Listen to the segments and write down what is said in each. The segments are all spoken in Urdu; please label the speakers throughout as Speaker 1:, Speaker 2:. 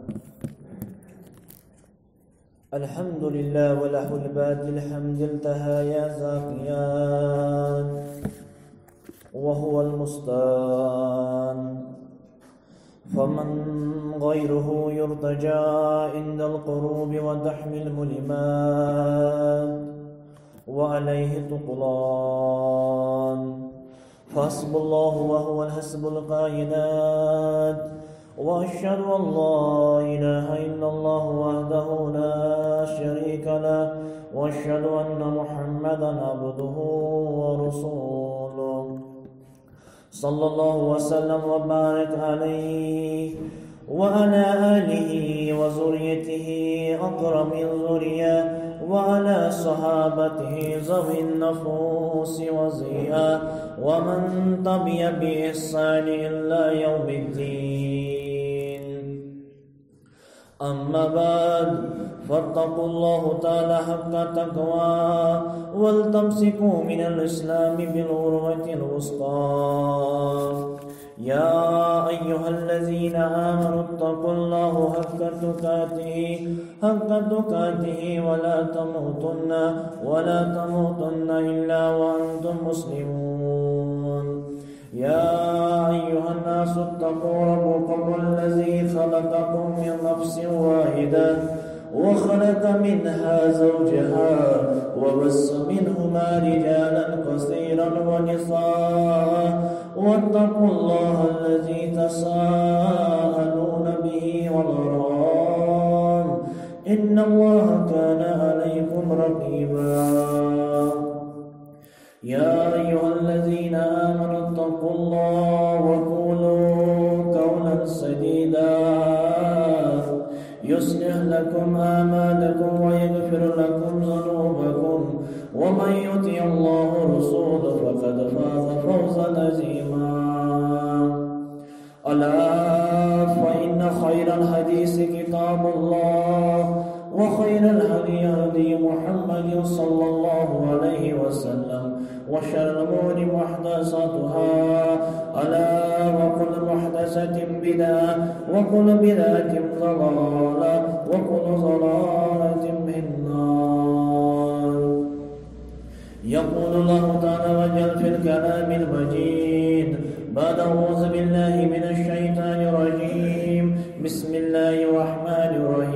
Speaker 1: الحمد لله وله الباد الحمد انتهى يا زاكيان وهو المستان فمن غيره يرتجى عند القروب ودحم الملمات وعليه تقلان فحسب الله وهو الحسب القائنات وأشهد أن لا إله إلا الله وحده لا شريك له وأشهد أن محمدا عبده ورسوله صلى الله وسلم وبارك عليه وعلى آله وذريته أكرم الذرية وعلى صحابته ذوي النفوس وزيها ومن تبع بإحسان إلى يوم الدين أما بعد فاتقوا الله تعالى حق تقواه ولتمسكوا من الإسلام بالعروة الوثقى يا أيها الذين آمنوا اتقوا الله حق تقاته ولا تموتن إلا وأنتم مسلمون يا أيها الناس اتقوا ربكم الذي خلقكم من نفس واحدة وخلق منها زوجها وبث منهما رجالا كثيرا ونساء واتقوا الله الذي تساءلون به والأرحام إن الله كان عليكم رقيبا يا أيها الذين آمنوا اتقوا الله وقولوا قولا سديدا يصلح لكم أعمالكم ويغفر لكم ذنوبكم ومن يطع الله ورسوله فقد فاز فوزا عظيما ألا فإن خير الحديث كتاب الله وخير الهدي هدي محمد صلى الله عليه وسلم وشر الأمور محدثاتها ألا وكل محدثة بدعة وكل بدعة ضلالة وكل ضلالة في النار يقول الله تعالى وجل في الكلام المجيد بعد أعوذ بالله من الشيطان الرجيم بسم الله الرحمن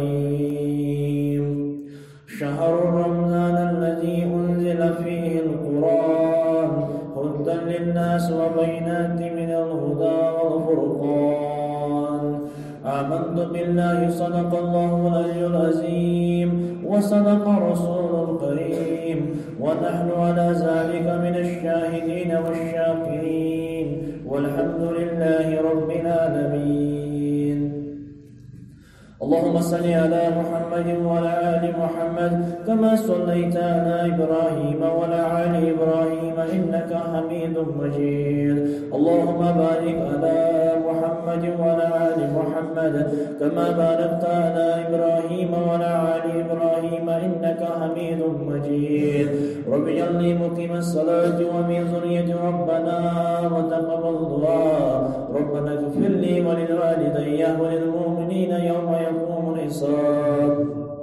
Speaker 1: الرحيم شهر رمضان الذي أنزل فيه القرآن هدى للناس وبينات من الهدى والفرقان آمنت بالله صدق الله العلي العظيم وصدق رسول الكريم ونحن على ذلك من الشاهدين والشاكرين والحمد لله رب العالمين اللهم صل على محمد وعلى آل محمد كما صليت على إبراهيم وعلى آل إبراهيم إنك حميد مجيد اللهم بارك على محمد وعلى آل محمد كما باركت على إبراهيم وعلى آل إبراهيم إنك حميد مجيد رب اجعلني مقيم الصلاة ومن ذريتي ربنا وتقبل دعاء ربنا اغفر لي ولوالدي وللمؤمنين يوم يقوم الحساب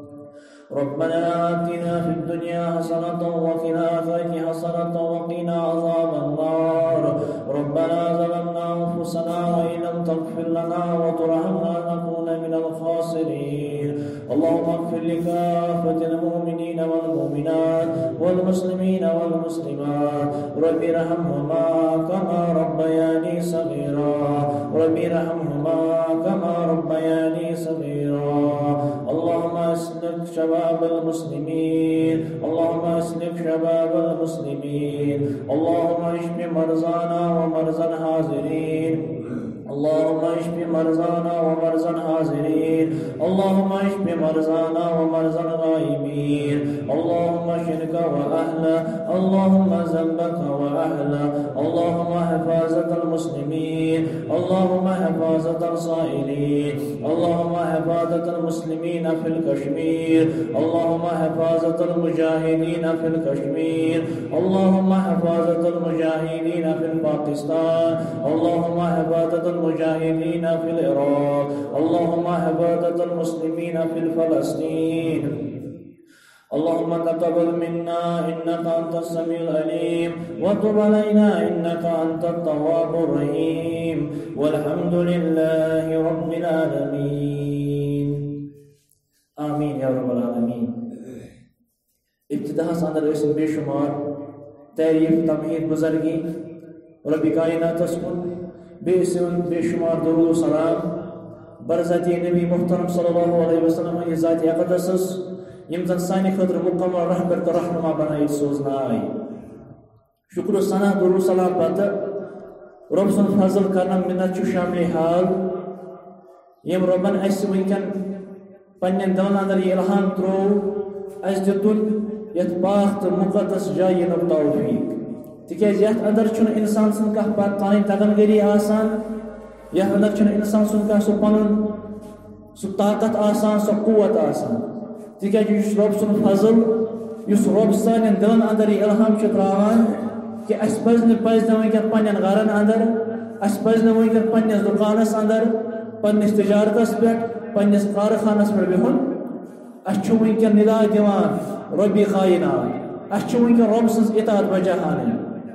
Speaker 1: ربنا آتنا في الدنيا حسنة وفي الآخرة حسنة وقنا عذاب النار ربنا ظلمنا أنفسنا وإن لم تغفر لنا وترحمنا لنكون من الخاسرين اللهم اغفر لكافة المؤمنين والمؤمنات والمسلمين والمسلمات رب ارحمهما كما ربياني صغيرا رب ارحمهما كما ربياني صغيرا اللهم اسلك شباب المسلمين اللهم اسلك شباب المسلمين اللهم اشف مرضانا ومرضى الحاضرين اللهم اشف مرضانا ومرضى الحاضرين اللهم اشف مرضانا ومرضى الغائبين اللهم شرك وأهله اللهم ذنبك وأهله اللهم حفاظة المسلمين اللهم حفاظة الصائلين اللهم حفاظة المسلمين في الكشمير اللهم حفاظة المجاهدين في الكشمير اللهم حفاظة المجاهدين في باكستان اللهم حفاظة المجاهدين في العراق اللهم عبادة المسلمين في فلسطين اللهم تقبل منا إنك أنت السميع العليم وتب علينا إنك أنت التواب الرحيم والحمد لله رب العالمين آمين يا رب العالمين. ابتداء اندر ٲسۍ بے شمار تعریف تمہید بزرگی رب کائنات کن بیٚیہِ بے شمار درود و سلام برزت نبی محترم صلی اللہ علیہ وسلم ہٕنٛدِس ذات اقدسس یم زن سانہِ خٲطرٕ مکمل رہبر تو رہنما بنٲیِتھ سوزنہٕ آیہِ. شکر و ثنا درود و سلام پتہٕ رب سُنٛد فضل کرنا منت چھُ شامل حال یم ربن اسہِ وٕنکٮ۪ن پننٮ۪ن دلن اندر یہِ الہام ترٛوو اسہِ دِتُن یتھ پاک تو مقدس جایہِ یِنُک توفیق تِکیٛازِ یتھ اندر چھُنہٕ انسان سٕنٛز کانٛہہ پنٕنۍ تگن آسان یتھ اندر چھُنہٕ انسان سُنٛد کانٛہہ سُہ پنُن سُہ طاقت آسان سۄ قوت آسان تِکیٛازِ یُس رب سُنٛد فضل یُس رب سانٮ۪ن دلن اندر یہِ الہام چھُ ترٛاوان کہ اسہِ پزِ نہٕ وٕنکٮ۪ن پننٮ۪ن گرن اندر اسہِ پزِ نہٕ وٕنکٮ۪ن پننِس دُکانس اندر پننِس تجارتس پٮ۪ٹھ پننِس کارخانس پٮ۪ٹھ بِہُن اسہِ چھُ وٕنکٮ۪ن ندا دِوان ربی کائنات اسہِ چھُ وٕنکٮ۪ن رب سٕنٛز اطاعت بجاہانٕے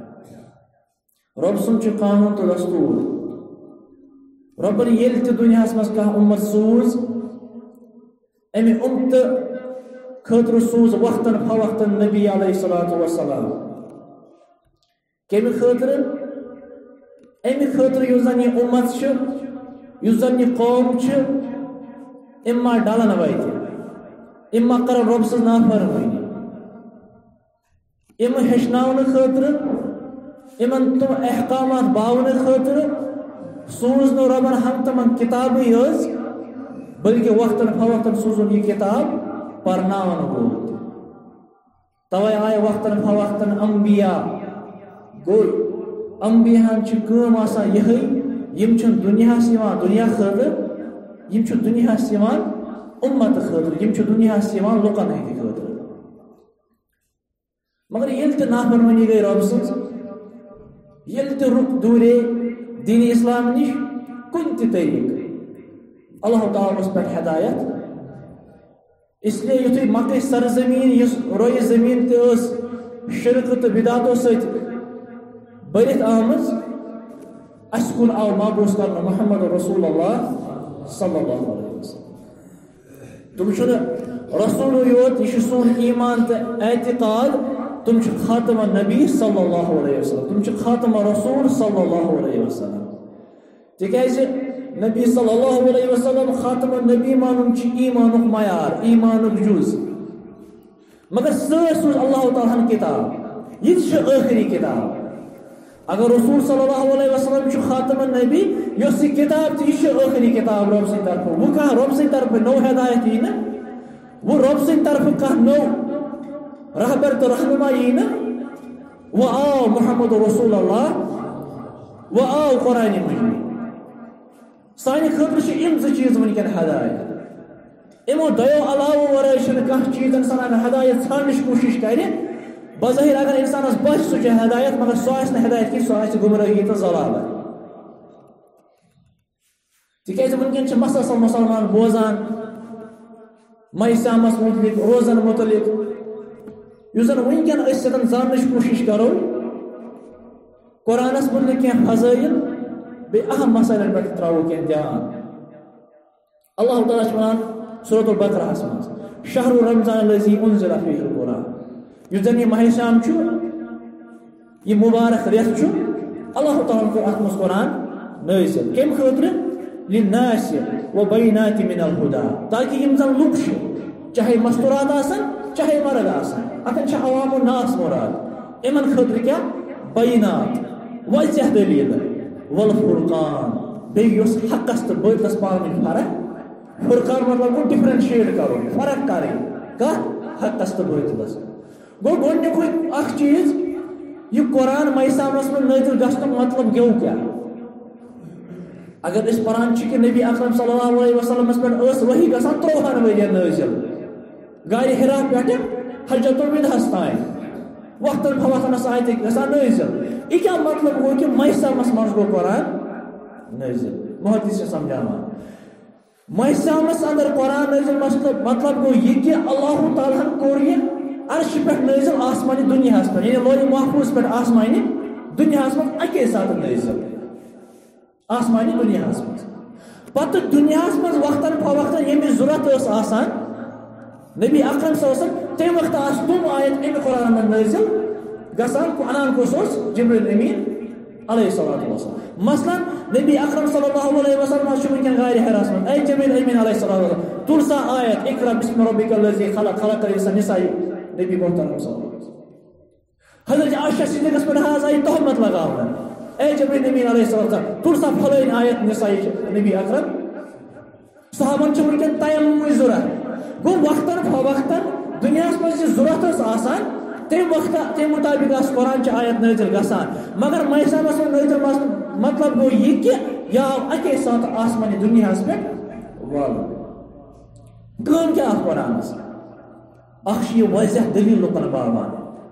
Speaker 1: رب سُنٛد چھُ قانون تہٕ دستوٗر ربن ییٚلہِ تہِ دُنیاہس منٛز کانٛہہ اُمت سوٗز امہِ اُمتہٕ خٲطرٕ سوٗز وقتن فوقتن نبی علیہ الصلوۃ والسلام کمہِ خٲطرٕ امہِ خٲطرٕ یُس زن یہِ اُمت چھُ یُس زن یہِ قوم چھُ یِم ما ڈلن وتہِ یِم ما کرن رب سٕنٛز نافرمٲنی یِم ہیٚچھناونہٕ خٲطرٕ یِمن تِم احکامات باونہٕ خٲطرٕ سوٗز نہٕ ربن ہم تمن کتابٕے یٲژ بلکہ وقتن فوقتن سوٗزُن یہِ کتاب پرناون وول توے آیہِ وقتن فوقتن انبیا گوٚو انبیاہن چھِ کٲم آسان یِہے یِم چھِنہٕ دُنیاہس یِوان دُنیا خٲطرٕ یِم چھِ دُنیاہس یِوان اُمت خٲطرٕ یِم چھِ دُنیاہس یِوان لُکن ہٕنٛدِ خٲطرٕ مگر ییٚلہِ تہِ نافرمٲنی گٔے رب سٕنٛز ییٚلہِ تہِ رُخ دوٗرے دین اسلام نِش کُنہِ تہِ طریٖقہٕ اللہ تعالیٰ ہس پٮ۪ٹھ ہدایت اس لیے یُتھُے مکٕچ سرزمیٖن یُس رویہِ زمیٖن تہِ ٲس شرکہٕ تہٕ بدعاتو سۭتۍ بٔرِتھ آمٕژ اسہِ کُن آو مابوٗس کرنہٕ محمد رسول اللہ صلی اللہ علیہ وسلم تِم چھُنہٕ رسوٗلٕے یوت یہِ چھُ سون ایمان تہٕ اعتقاد تِم چھِ خاتمہ نبی صلی اللہ علیہ وسلم تِم چھِ خاتمہ رسول صلی اللہ علیہ وسلم تِکیٛازِ نبی صلی اللہ علیہ وسلم خاتمہ نبی مانُن چھُ ایمانُک معیار ایمانُک جُز مگر سۭتۍ سوٗز اللہ تعالیٰ ہن کتاب یہِ تہِ چھِ ٲخری کتاب اگر رسول صلی اللہ علیہ وسلم چھُ خاتمہ نبی یۄس یہِ کتاب تہِ یہِ چھِ ٲخری کتاب رب سٕنٛدِ طرفہٕ وۄنۍ کانٛہہ رب سٕنٛدِ طرفہٕ نوٚو ہدایت یی نہٕ وۄنۍ رب سٕنٛدِ طرفہٕ کانٛہہ نوٚو رہبر تو رہنما یی نہٕ وۄنۍ آو محمد رسول اللہ وۄنۍ آو قرآنِ مجیٖد سانہِ خٲطرٕ چھِ یِم زٕ چیٖز وٕنکٮ۪ن ہدایت یِمو دۄیو علاوٕ ورٲے چھُنہٕ کانٛہہ چیٖز اِنسان اگر ہدایت ژھانڈنٕچ کوٗشش کرِ بظٲہر اگر انسانس باسہِ سُہ چھُ ہدایت مگر سُہ آسہِ نہٕ ہدایت کینٛہہ سُہ آسہِ گمرٲہی تہٕ ضلالت تِکیٛازِ وٕنکٮ۪ن چھِ مسلسل مُسلمان بوزان مایسامس متعلق روزن متعلق یُس زن وٕنکٮ۪ن أسۍ سۭتۍ زاننٕچ کوٗشش کرو قرآنس متعلق کینٛہہ فضٲیل بیٚیہِ اہم مسٲیلن پٮ۪ٹھ ترٛاوو کینٛہہ دھیان اللہ تعالیٰ چھُ ونان سورۃ البقرہس منٛز شہر رمضان الذی انزل فیہ القرآن یُس زن یہِ ماہِ شام چھُ یہِ مُبارک رٮ۪تھ چھُ اللہ تعالیٰ کوٚر اتھ منٛز قرآن نٲزِل کمہِ خٲطرٕ لِلناس وبینات من الہدیٰ تاکہ یِم زن لُکھ چھِ چاہے مستورات آسن چاہے مرد آسن اتن چھِ عوام الناس مراد یِمن خٲطرٕ کیٛاہ بینات واضح دلیٖل والفرقان بیٚیہِ یۄس حقس تہٕ باطلس پانہٕ ؤنۍ فرق فرقان مطلب گوٚو ڈفرنشیٹ کرُن فرق کرٕنۍ کتھ حقس تہٕ باطلس گوٚو گۄڈنیُکُے اکھ چیٖز یہِ قرآن مایسامس منٛز نٲزِل گژھنُک مطلب گوٚو کیٛاہ اگر أسۍ پران چھِ کہِ نبی اکرم صلی اللہ علیہ وسلمس پٮ۪ٹھ ٲس وحی گژھان 30 ؤرین نٲزِل غارِ حرا پٮ۪ٹھٕ حجۃ الوداعس تانۍ وقتن فوقتنس آیہِ گژھان نٲزِل یہِ کیٛاہ مطلب گوٚو کہِ مایسامس منٛز گوٚو قرآن نازل محدث سے سمجھانا ماہسامس اندر قرآن نازل مطلب گو یہ کہ اللہ تعالیٰ کور یہ عرش پہ نازل آسمانی دنیا پہ یعنی لوح محفوظ پہ آسمانی دنیا مز اکے ساتھ نازل آسمانی دنیا مز پتہ دنیا مز وقتاً فوقتاً یمچ ضرورت آسان نبی اکرم صلی اللہ علیہ وسلم تمہ وقت آس تم آیت امہ قرآن من نازل گژھان انان کس جبریل امین علیہ الصلوۃ والسلام مثلا نبی اکرم صلی اللہ علیہ وسلم ونکن غار حراس من اے جبریل امین علیہ الصلوۃ والسلام تل سا آیت اقرا بسم ربک الذی خلق خلق الانسان نساء نبی محترم صلی اللہ علیہ وسلم حضرت عائشہ صدیقہ پر حاضر آئی تہمت لگاونا اے جبریل امین علیہ الصلوۃ والسلام تل سا فلان آیت نساء نبی اکرم صحابن چھ ونکن تیمم ضرورت گو وقتاً فوقتاً دنیا مز ضرورت آسان تم وقت تم مطابق قرآن چ آیت نازل گژھان مگر میسامس نازل مطلب گو یہ کہ یا اکے ساتھ آسمانی دنیا پہ وال کام کیا قرآن اخ یہ واضح دلیل لکن باوان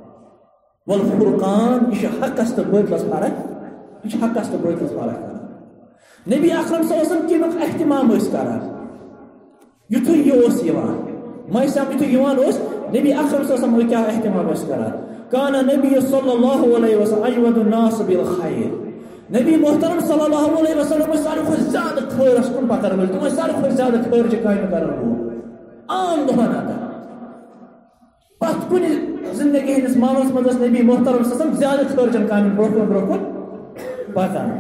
Speaker 1: والفرقان یہ حقس تو باطلس فرق یہ حقس تو باطلس فرق کران نبی اکرم صلی اللہ علیہ وسلم کمیک اہتمام کران یتھے یہ یوان میسام یتھے یوان نبی اکرم صلی اللہ علیہ وسلم کیا اہتمام کران کان نبی صلی اللہ علیہ وسلم اجود الناس بالخیر نبی محترم صلی اللہ علیہ وسلم سارے کھت زیادہ خیر کن پکر ول تم سارے کھت زیادہ خیر چ کام کران عام دہن ادا پت کن زندگی ہندس معاملس مز نبی محترم صلی اللہ علیہ وسلم زیادہ خیر چن کام برکن پکان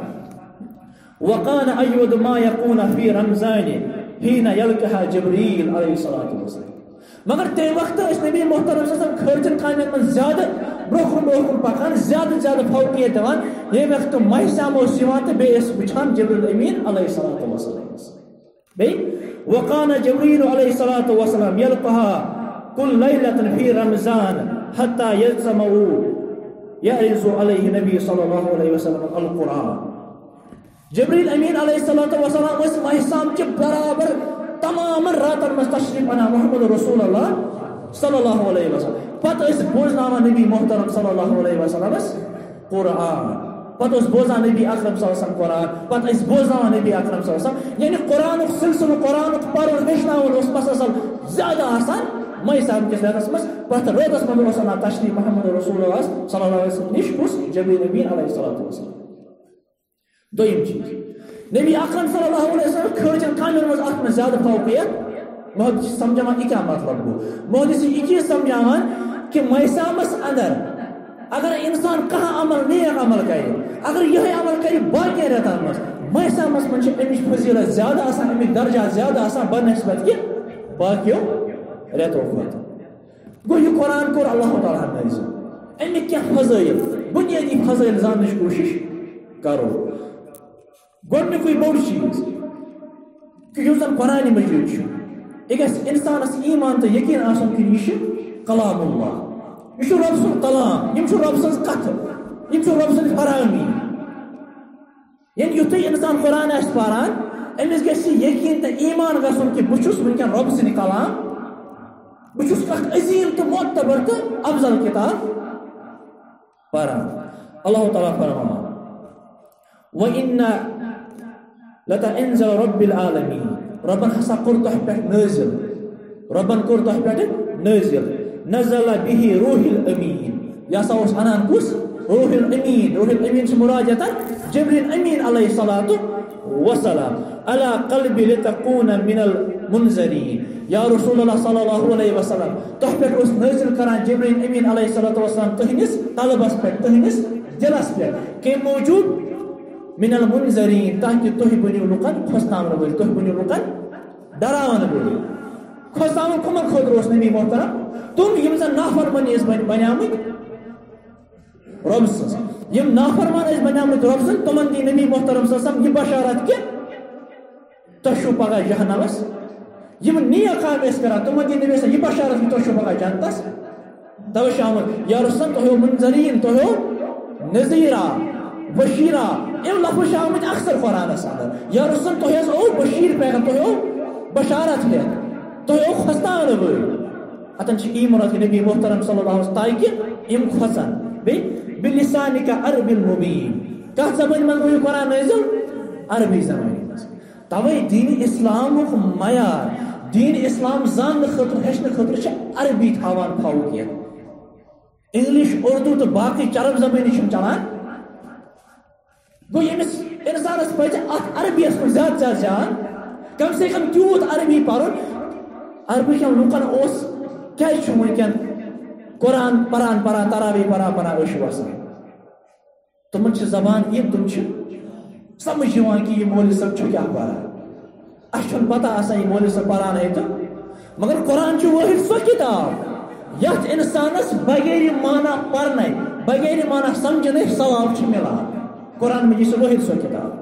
Speaker 1: وقان اجود ما يكون في رمضان حين يلقى جبريل عليه الصلاه والسلام مگر تم وقت نبی محترم صلی اللہ علیہ وسلم خرچن کامن من زیادہ برکن پکان زیادہ فوقیت دان یہ وقت ماہسام تو بیس وچان جبریل امین علیہ الصلوۃ والسلام بی وقان جبریل علیہ الصلوۃ والسلام يلقاها كل ليله في رمضان حتى يلزم يعرض عليه النبي صلى الله عليه وسلم القرآن جبریل امین علیہ الصلوۃ والسلام اس ماہسام کے برابر تمام راتن میں تشریف انا محمد رسول اللہ صلی اللہ علیہ وسلم پتہ اس بوزناما نبی محترم صلی اللہ علیہ وسلم قرآن پتہ اس بوزا نبی اکرم صلی اللہ علیہ وسلم قرآن پتہ اس بوزناما نبی اکرم صلی اللہ علیہ وسلم یعنی قرآن سلسلہ قرآن پر ہیچناون اس مسلسل زیادہ آسان میں صاحب کے ساتھ مس پتہ روزس میں وسنا تشریف محمد رسول اللہ صلی اللہ علیہ وسلم نشکس جبریل امین علیہ السلام دویم چیز نبی اکرم صلی اللہ علیہ وسلم کھرچن کامن مز ات میں زیادہ فوقیت محدث سمجھاوان یہ کیا مطلب گو محدث یہ چیز سمجھاوان کہ میسامس اندر اگر انسان کہاں عمل نیک عمل کرے اگر یہ عمل کرے باقی رتن مز میسامس من امچ فضیلت زیادہ آسان امچ درجہ زیادہ آسان بنسبت کہ باقیو رتو کھت گو یہ قرآن کور اللہ تعالیٰ نازل امک کیا فضائل بنیادی فضائل زاننچ کوشش کرو گۄڈنیُکُے بوٚڑ چیٖز کہ یُس زن قرآن مجیٖد چھُ یہِ گژھِ اِنسانس ایٖمان تہٕ یقیٖن آسُن کہِ یہِ چھُ کلام اللہ یہ رب سُنٛد کلام یم رب سٕنٛز کتھٕ یم رب سٕنٛز فراہمی یعنی یُتھُے انسان قرآن آسہِ پران أمِس گژھِ یقیٖن تہٕ ایٖمان گژھُن کہِ بہٕ چھُس وٕنکٮ۪ن رب سٕنٛدِ کلام بہٕ چھُس اکھ عظیٖم تہٕ معتبر تہٕ افضل کتاب پران اللہ تعالیٰ فرمان وَإِنَّ لَتَنزِلُ رَبِّ الْعَالَمِينَ ربن ہسا کور تہ پہ نازل ربن کور تہ پہ نازل نزل به روح الامین یا سا اس انان کس روح الامین سے مراجعتا جبریل امین علیہ الصلوۃ والسلام على قلب لتكون من المنذرین یا رسول اللہ صلی اللہ علیہ وسلم تہ پہ اس نازل کران جبریل امین علیہ الصلوۃ والسلام تہنس قلبس پہ تہنس دلس پہ کہ موجود من المنذرین تاکہ تہ بنو لکن کھوستان ول تہ بنو لکن ڈراون ول کھوستان کمن خاطر اس نبی محترم تم یم زن نافرمانی اس بنیامت رب سن یم نافرمان اس بنیامت رب سن تمن دی نبی محترم صلی اللہ علیہ وسلم یہ بشارت کہ تشو پگہ جہنمس یم نیک کام اس کران تمن دی نبی یہ بشارت کہ تشو پگہ جنتس تو شامل یا رسول تو منذرین تو نذیرا بشیرہ ام لفظ شامل اکثر قرآن اندر یا رسول تو او بشیر پیغام تو بشارت ہے تو خستان ول اتن چھ ای مراد نبی محترم صلی اللہ علیہ وسلم تاکہ ام خسن بلسانک عرب المبین کتھ زبان من قرآن نازل عربی زبانی مز توے دین اسلام معیار دین اسلام زان خطر ہیچن خطر عربی تھاوان فوقیت انگلش اردو تو باقی چرب زبانی چلان گو یمس انسانس پہ ات عربیس من زیادہ زیادہ جان کم سے کم تیوت عربی پرن عربی کن لکن اس کیٛازِ چھُ وٕنکٮ۪ن قرآن پران پران تراوی پران پران أچھ وسان تمن چھِ زبان یہ تم چھِ سمجھ یوان کہ یہ مولوی صٲب چھُ کیٛاہ پران اَسہِ چھُنہٕ پتہ آسان یہ مولوی صٲب پران ہے تو مگر قرآن چھُ وٲحد سۄ کتاب یتھ انسانس بغیر معنی پرنے بغیر معنی سمجھنے ثواب چھُ ملان قرآن مجید سے وحید سو کتاب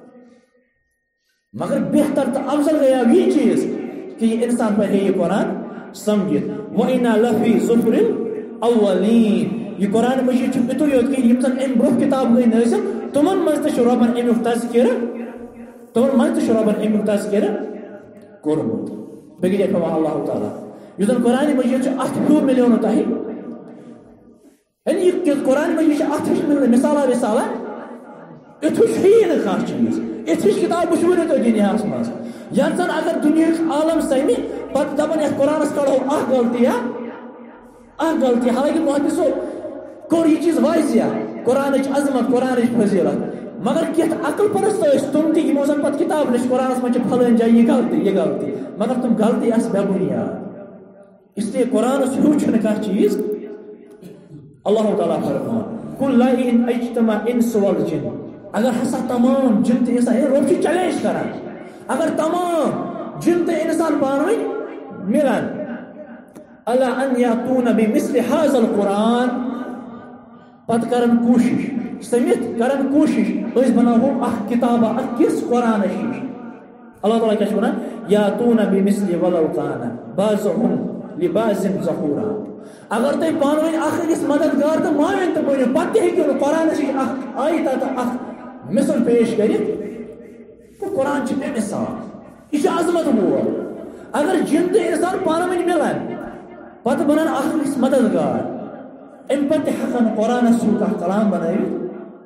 Speaker 1: مگر بہتر تو افضل گیا یہ چیز کہ یہ انسان پر ہے یہ قرآن سمجھت وَإِنَّا لَفِي زُبُرِ الْأَوَّلِينَ یہ قرآن مجید چھُ اتو یوت کہ یم زن ام برونٛہہ کتاب گئی نازل تمن منٛز تہِ چھُ رۄبن امیُک تذکرٕ تمن منٛز تہِ چھُ رۄبن امیُک تذکرٕ کوٚرمُت بیٚیہِ جایہِ فرماو اللہ تعالیٰ یُس زن قرآن مجید چھُ اتھ ہیوٗ مِلیو نہٕ تۄہہِ یعنی یہ قرآن مجید چھُ اتھ ہِش مِلنہٕ مثالا وِثالا اتھُش ہی نہٕ کانٛہہ چیٖز اتھِش کتاب وٕچھوٕ نہٕ تُہۍ دُنیاہس منٛز یتھ زن اگر دُنیہُک عالم سمہِ پتہٕ دپن یتھ قرآنس کڑو اکھ غلطی حالانکہ محدثو کوٚر یہ چیز واضح قرآنٕچ عظمت قرآنٕچ فضیلت مگر کینٛہہ عقل پرست ٲسۍ تِم تہِ یِمو زن پتہٕ کتاب لیٚچھ قرآنس منٛز چھِ پھلٲنۍ جایہِ یہ غلطی مگر تِم غلطی آسہٕ بے بُنیاد اس لیے قرآنس ہیوٗ چھُنہٕ کانٛہہ چیز اللہ تعالیٰ فرمان قُل لَئِنْ اجتمع الْإِنسُ وَالْجِنُّ اگر ہسا تمام جن تو انسان رب چھُ چیلنج کران اگر تمام جن تو انسان پانوی ملان اللہ ان یاتون بمثل هذا القرآن پت کرن کوشش سمت کرن کوشش اس بناو اخ کتابہ اکس قرآن شیش اللہ تعالیٰ کیا چھونا یاتون بمثل ولو کان بعضهم لبعض ظهورا اگر تو پانوی اخ اس مددگار تو ماوین تو بنو پتہ ہے کہ قرآن شیش اخ آیتا تو اخ مثل پیش کریں تو قرآن چھِ بے مثال یہ عظمت وول اگر جن تو انسان پانہٕ ؤنۍ ملان پتہ بنان اخ مددگار ام پتہ ہیکن قرآن سیوٗ کانٛہہ کلام بنٲوِتھ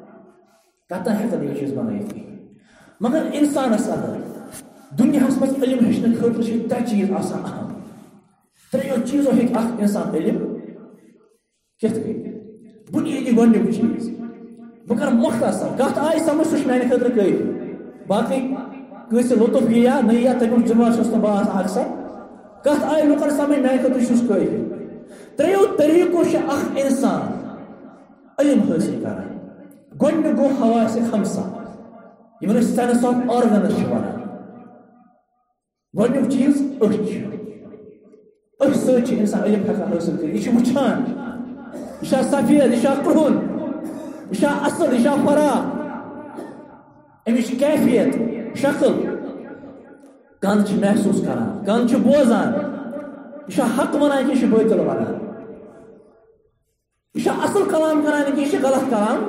Speaker 1: کتن ہیکن یہ چیز بنٲوِتھ مگر انسانس اگر دنیاہس منٛز علم ہیٚچھنہٕ خٲطرٕ چھِ ترٛےٚ چیٖز آسان اہم ترٛیٚیو چیٖزو ہیٚکہِ اکھ انسان علم کِتھ کٔنۍ بُنیٲدی گۄڈنیُک چیٖز بہ کر مختصر کت آئی سمجھ سہ میانہ خاطر کٲفی باقی کٲنٛسہِ لطف یی یا نہ یی یا تمیُک ذمہٕ چھُس نہٕ بہٕ آسان اکثر کت آئی لُکن سمجھ میانہ خاطر چھُس کٲفی ترٛیٚیو طریٖقو چھُ اکھ انسان علم حٲصِل کران گۄڈنیُک گوٚو حواس خمسہ یِمن أسۍ سینس آف آرگنز چھِ ونان گۄڈنیُک چیٖز أچھ أچھ سۭتۍ چھُ انسان علم ہٮ۪کان حٲصِل کٔرِتھ یہِ چھُ وٕچھان یہِ چھا سفید یہِ چھا کرٛہُن یہ اصل یہ فراق امچ کیفیت شکل کان محسوس کران کان بوزان یہ حق ونان کہ باطل ونان یہ اصل کلام کران کہ یہ غلط کلام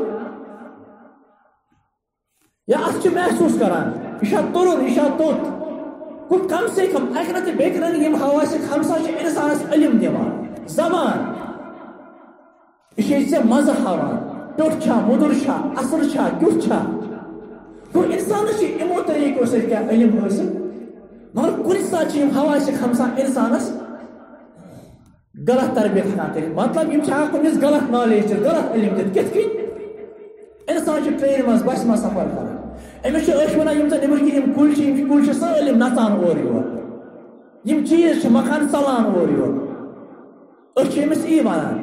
Speaker 1: یا ات محسوس کران یہ ترن یہ توت گو کم سے کم اکہ نتہ بیٚیہِ یم حواس خمسہ انسانس علم دِوان زبان یہ ژےٚ مزٕ ہاوان ٹوٹ چھا مدر چھا اصل چھا کیُتھ چھا گو انسانس چھِ یِمو طریٖقو سۭتۍ کیٛاہ علم حٲصِل مگر کُنہِ ساتہٕ چھِ یِم حواس خمسہ انسانس غلط تربیت ہٮ۪کان کٔرِتھ مطلب یِم چھِ ہٮ۪کان کُنہِ وِزِ غلط نالیج دِتھ غلط علم دِتھ کِتھ کٔنۍ انسان چھُ ٹرینہِ منٛز بسہِ منٛز سفر کران أمِس چھِ أچھ ونان یِم زن نیٚبٕرۍ کِنۍ یِم کُلۍ چھِ یِم کُلۍ چھِ سٲلِم نژان اورٕ یور یِم چیٖز چھِ مکان ژلان اورٕ یور أسۍ چھِ أمِس یی ونان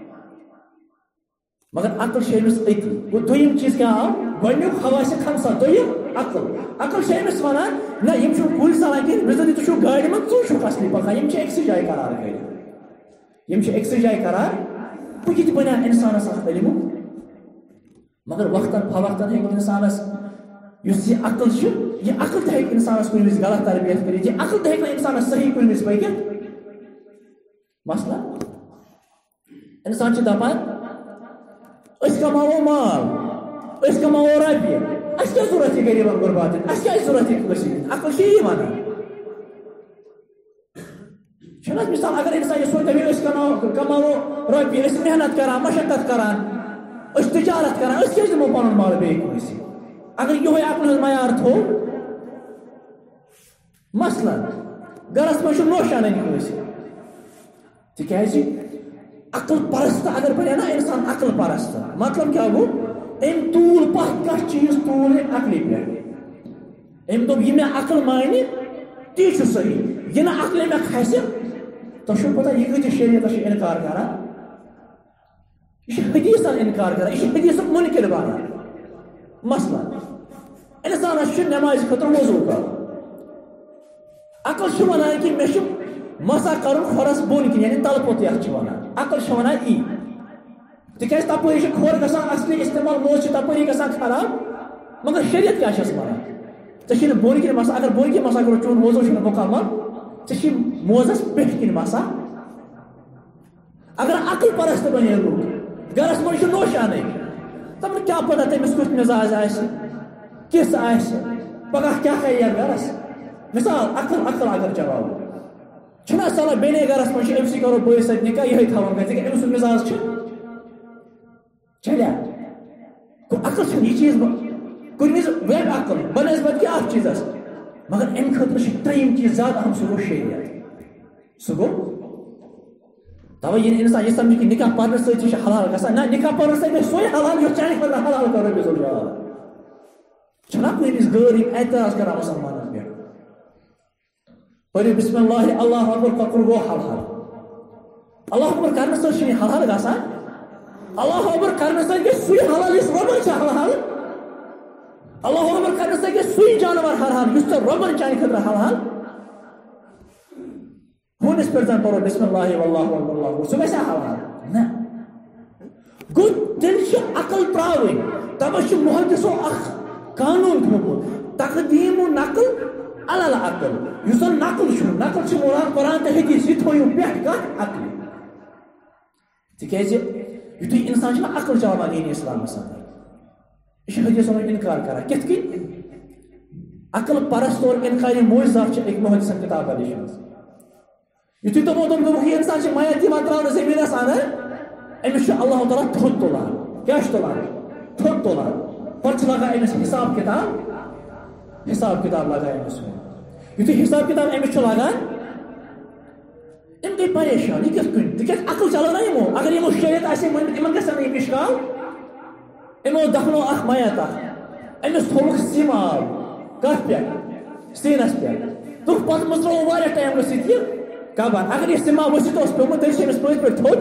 Speaker 1: مگر عقل چھِ أمِس أتی گوٚو دوٚیِم چیٖز کیٛاہ آو گۄڈنیُک حواس خمسہ دوٚیِم عقل چھِ أمِس ونان نہ یِم چھِنہٕ کُلۍ ژلان کینٛہہ مےٚ زن تُہۍ چھِو گاڑِ منٛز ژٕ چھُکھ اصلی پکان یِم چھِ أکسٕے جایہِ قرار کٔرِتھ یِم چھِ أکسٕے جایہِ قرار بہٕ کِتھ بنیٛاو انسانس اکھ علمُک مگر وقتاً فوقتاً ہیٚکہِ انسانس یُس یہِ عقل چھُ یہِ عقل تہِ ہیٚکہِ انسانس کُنہِ وِزِ غلط تربیت کٔرِتھ یہِ عقل تہِ ہیٚکہِ نہٕ انسانس صحیح کُنہِ وِزِ پٔکِتھ مثلاً انسان چھُ دپان أسۍ کماوو مال أسۍ کماوو رۄپیہِ اَسہِ کیٛاہ ضوٚرتھ یہِ غریٖبن غُربات دِتھ اَسہِ کیٛازِ ضوٚرتھ یہِ کٲنٛسہِ دِتھ عقل چھِ یی ونان چھُنہٕ حظ مثال اگر انسان یہِ سونٛچہِ دپہِ أسۍ کماوو رۄپیہِ أسۍ محنت کران مشقت کران أسۍ تجارت کران أسۍ کیٛازِ دِمو پنُن مال بیٚیہِ کٲنٛسہِ اگر یہ عقل معیار تھو مثلا گرس مجھ نوشانہ تکیازِ عقل پرست اگر بنے نا انسان عقل پرست مطلب کیا گو ام طول پتھ کھانا چیز طول عقلی پہ ام دب یہ میں عقل مانہ تی صحیح یہ نا عقل میں کھسہ تہ پتہ یہ کتہ شریعت انکار کران یہ حدیثن انکار کران یہ حدیث منکر بنان مثلا انسانس نماز خاطر وضو کر عقل ونان کہ مے مسا کرن کھورس بون کن یعنی تل پوت یتھ ونان عقل ونان ای تکیاز تپری کھور گژھان اصلی استعمال موز تپری گژھان خراب مگر شریعت کیا چھس ونان ژےٚ بون کن مسا اگر بون کن مسا کرو چون وضو مکمل ژےٚ موزس پیٹھ کن مسا اگر عقل پرست بنے لوگ گرس مجھ نوشانے تمہیں کیا پتہ تمس کس مزاج آسہ کس آسہ پگہ کیا کرے یتھ گرس مثال عقل اگر چلاو چھنا صلاح بینے گرس مجھ امسی کرو بٲیِس سۭتۍ نکاح یہ تھاون گژھِ أمۍ سُنٛد مزاج چلیا عقل چھنہٕ یہِ چیٖز کُنہِ وِزِ ویب عقل بنسبت کہِ اَتھ چیٖزس مگر امہِ خٲطرٕ چھُ ترٛیِم چیٖز زیادٕ اہم سُہ گوٚو شریعت سُہ گوٚو توے ییٚلہِ اِنسان یہِ سمجھِ کہِ نکاح پرنہٕ سۭتۍ چھِ حلال گژھان نہ نکاح پرنہٕ سۭتۍ گژھِ سُے حلال یُس چانہِ خٲطرٕ حلال کرو رۄپیہِ ضروٗرت چھنا کُنہِ وِزِ غٲر یِم اعتراض کران مسلمانن پٮ۪ٹھ پٔرِو بسم اللہ اللہ اکبر کۄکُر گوٚو حلال اللہ اکبر کرنہٕ سۭتۍ چھُنہٕ یہِ حلال گژھان اللہ اکبر کرنہٕ سۭتۍ گژھِ سُے حلال یُس رۄبن چھُ حلال اللہ اکبر کرنہٕ سۭتۍ گژھِ سُے جانور حلال یُس ژےٚ رۄبن چانہِ خٲطرٕ حلال ہونس پہ زن پڑو بسم اللہ واللہ واللہ سہ گژھِ حلال نہ گو تیل عقل تراوٕنۍ تبے محدثو اخ قانون تھومُت تقدیم نقل علی العقل یُس زن نقل مراد قرآن تہٕ حدیث یہِ تھٲیِو پٮ۪ٹھ کتھ عقلہِ تِکیازِ یُتھُے اِنسان چھُنہ عقل چلاوان دین اسلامس اندر یہِ چھُ حدیثن ہُنٛد انکار کران کِتھ کٔنۍ عقل پرست اور انکارِ معجزات چھِ أکۍ محدثن کتابن لیچھمٕژ یُتھُے تمو دوٚپُکھ یہِ اِنسان چھُ میت دِوان ترٛاونہٕ زٔمیٖنس اندر أمِس چھُ اللہ تعالیٰ تھوٚد تُلان کیٛاہ چھُ تُلان تھوٚد تُلان پتہٕ چھُ لگان أمِس حساب کتاب لگان أمِس یُتھُے حساب کتاب أمِس چھُ لگان أمۍ گٔے پریشان یہِ کِتھ کٔنۍ تِکیٛازِ عقل چلو نا یِمو اگر یِمو شریعت آسہِ ؤنمٕژ یِمن گژھِ نہٕ یہِ مِشکال یِمو دفنو اکھ میت اکھ أمِس تھوٚوُکھ سیٖمہٕ آب کتھ پٮ۪ٹھ سیٖنس پٮ۪ٹھ دوٚپُکھ پتہٕ مٔژروو واریاہ ٹایم گٔژھِتھ یہِ کبر اگر یہ سما ؤسِتھ اوس پیومُت تیٚلہِ چھِ أمِس پٔتۍ پٲٹھۍ تھوٚد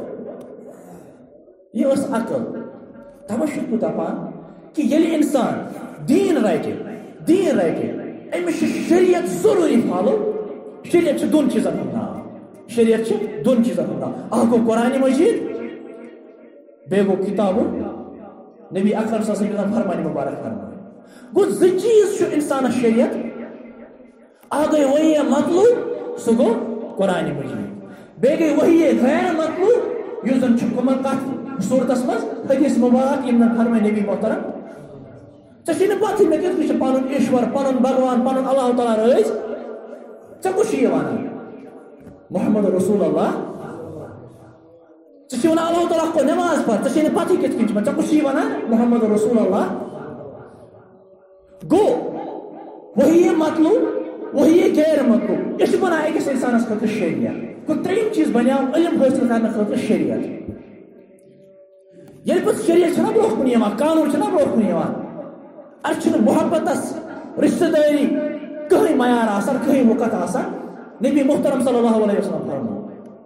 Speaker 1: یہِ ٲس عقل توے چھُس بہٕ دپان کہِ ییٚلہِ اِنسان دیٖن رٹہِ أمِس چھُ شریعت ضروٗری فالو شریعت چھُ دۄن چیٖزن ہُنٛد ناو اکھ گوٚو قرآنِ مجیٖد بیٚیہِ گوٚو کِتابُ نبی اکرم صلی اللہ علیہ وسلم فرمانہِ مُبارک فرمٲے گوٚو زٕ چیٖز چھُ اِنسانس شریعت اکھ گٔے وحی مطلوب سُہ گوٚو قرآنِ مجیٖد بیٚیہِ گٔے وحی غیر مطلوب یُس زن چھُ کُمن کتھ صوٗرتس منٛز حدیث مُبارک یِم زن فرمٲے نبی محترم ژےٚ چھُے نہٕ پتہٕ مےٚ کِتھ کٔنۍ چھُ پنُن ایشور پنُن بھگوان پنُن اللہ تعالیٰ رٲضۍ ژےٚ کُس چھُ یہِ ونان محمد رسول اللہ ژےٚ چھُے ونان اللہ تعالیٰ کو نٮ۪ماز پر ژےٚ چھے نہٕ پتہٕ کِتھ کٔنۍ چھُ ژےٚ کُس چھُے ونان محمد رسول اللہ گوٚو وحی مطلوب وہی غیر مطلوب یہ بنا أکِس انسانس خٲطرٕ شریعت گوٚو ترٛیِم چیٖز بنیٛاو علم حٲصِل کرنہٕ خٲطرٕ شریعت ییٚلہِ پتہٕ شریعت چھُنہ برونٛہہ کُن یِوان قانوٗن چھُنہ برونٛہہ کُن یِوان اَسہِ چھُنہٕ محبتس رشتہٕ دٲری کٕہٕنۍ معیار آسان کٕہٕنۍ وقت آسان نبی محترم صلی اللہ علیہ وسلم فرموو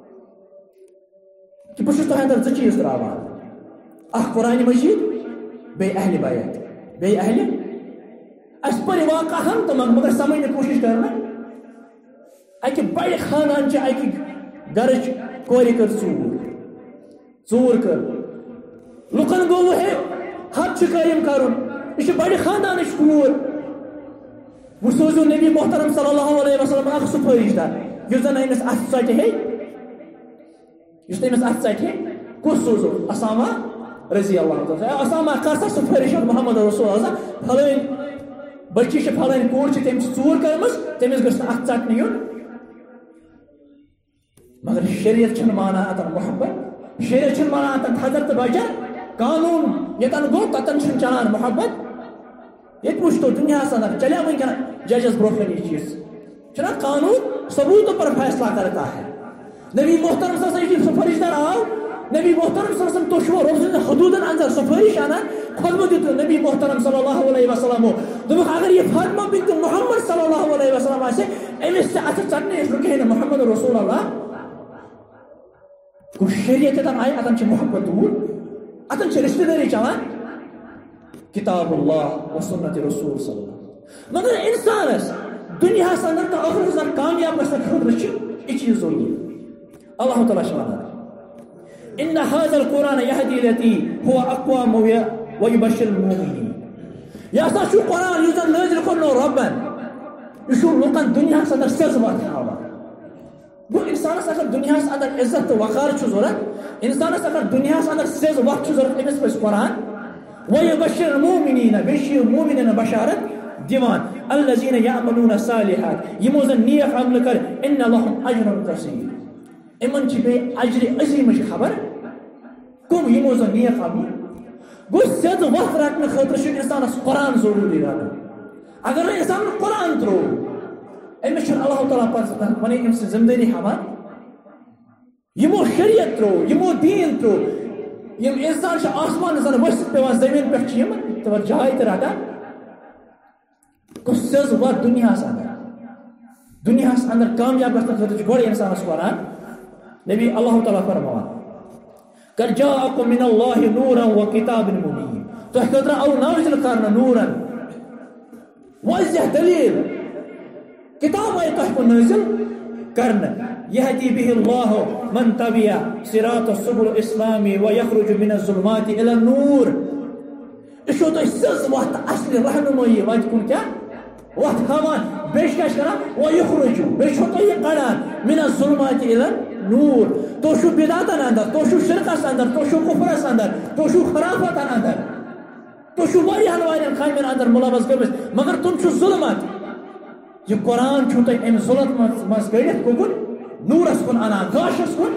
Speaker 1: کہ بہٕ چھُس تۄہہِ اندر زٕ چیٖز ترٛاوان اکھ قرآنِ مجیٖد بیٚیہِ اہلِ بیت بیٚیہِ اہلِ اَسہِ پٔرِ واقعہ ہن تہٕ مگر سمجھنٕچ کوٗشش کرنا اکہِ بڑِ خاندانچہِ اکہِ گرٕچ کورِ کٔر ژوٗر کٔر لُکن گوٚو ہے حد چھُ قٲیِم کرُن یہِ چھِ بڑِ خاندانٕچ کوٗر وۄنۍ سوٗزِو نبی محترم صلی اللہ علیہ وسلم اکھ سُفٲرِش دار یُس زن أمِس اتھٕ ژٹہِ ہے کُس سوٗزو اسامہ رضی اللہ تعالیٰ اسامہ کر سا سُفٲرِش محمد رسول اللہ فلٲنۍ بچی چھِ فلٲنۍ کوٗر چھِ تٔمۍ چھِ ژوٗر کٔرمٕژ تٔمِس گٔژھ نہٕ اتھٕ ژٹنہٕ یُن مگر شریعت چھُنہٕ مانان اتن محبت شریعت چھُنہٕ مانان اتن حضر تہٕ بچن قانوٗن ییٚتن گوٚو تتن چھُنہٕ چلان محبت یہ پوچھتو دنیا اندر چلے ونکن ججس برونٛہہ یہ چیز چھنا قانون ثبوتوں پر فیصلہ کرتا ہے. نبی محترم صلی اللہ علیہ وسلم سفارش دار آو نبی محترم صلی اللہ علیہ وسلم تو شو روزن حدودن اندر سفارش آنا خود دیت نبی محترم صلی اللہ علیہ وسلم دوٚپُکھ اگر یہ فاطمہ بنت محمد صلی اللہ علیہ وسلم آسہِ أمِس تہِ اتھٕ ژٹنہِ أسۍ رُکہِ ہے نہٕ محمد رسول اللہ. گوٚو شریعت اتن آیہِ اتن چھِ محبت دوٗر اتن چھِ رشتہٕ دٲری چلان کتاب اللہ و سنت رسول صلی اللہ علیہ وسلم. مگر انسانس دنیا اندر تو ٲخرس اندر کامیاب گژھنہٕ خٲطرٕ چھِ یہِ چیٖز ضروٗری. اللہ تعالیٰ چھُ ونان ان هذا القرآن يهدي التي هو اقوم ويبشر المؤمنين. یہ ہسا چھُ قرآن یُس زن نٲزِل کوٚرنو رۄبن یہِ چھُ لُکن دُنیاہس اندر سیٚز وتھ ہاوان. گوٚو انسانس اگر دُنیاہس اندر عزت تہٕ وقار چھُ ضروٗرت انسانس اگر دُنیاہس اندر سیٚز وتھ چھُ ضروٗرت أمِس پزِ قرآن ويبشر المؤمنين بیٚیہِ چھُ یہِ مومنن بشارت دِوان الذين يعملون الصالحات یِمو زن نیک عمل کر ان لهم اجر كثير. امن چھِ بیٚیہِ اجرِ عظیمٕچ خبر کم یِمو زن نیک عمل. گوٚو سیٚد وتھ رٹنہٕ خٲطرٕ چھُ انسانس قرآن ضروٗری رٹُن. اگر نہٕ انسان قرآن ترٛوو أمِس چھُنہٕ اللہ تعالیٰ پتہٕ پنٕنۍ أمۍ سٕنٛز ذمہٕ دٲری ہاوان. یِمو شریعت ترٛوو یِمو دیٖن ترٛوو یم انسان چھِ آسمانس زن ؤسِتھ پیوان زمین پٮ۪ٹھ چھِ یِم تِمن جاے تہِ رٹان. گوٚو سیٚز وتھ دُنیاہس اندر کامیاب گژھنہٕ خٲطرٕ چھُ گۄڈٕ انسانس قرآن. نبی اللہ تعالیٰ فرمان قد جاءكم من الله نورا وكتاب مبين. تۄہہِ خٲطرٕ آو نازل کرنہٕ نورن واضح دلیل کتاب آیہِ تۄہہِ کُن نازل کرنہٕ يهدي به الله من تبع صراط السبل الاسلامي ويخرج من الظلمات الى النور. یہ چھو تۄہہِ سیٚز وتھ اصلہِ رہنمٲیی وتہِ کُن کیٛاہ وتھ ہاوان بیٚیہِ چھِ کیٛاہ چھِ کران ويخرج بیٚیہِ چھو تۄہہِ یہِ کڑان من الظلمات الى النور. تُہۍ چھِو بدعتن اندر تُہۍ چھِو شرکس اندر تُہۍ چھِو کفرس اندر تُہۍ چھِو خرافتن اندر تُہۍ چھِو واریاہن کامین اندر ملوث گٔمٕتۍ مگر تِم چھِ ظلمت. یہ قرآن چھُو تۄہہِ امہِ ظلمت منٛز کٔڑِتھ کُکُن نورس کُن انان گاشس کُن.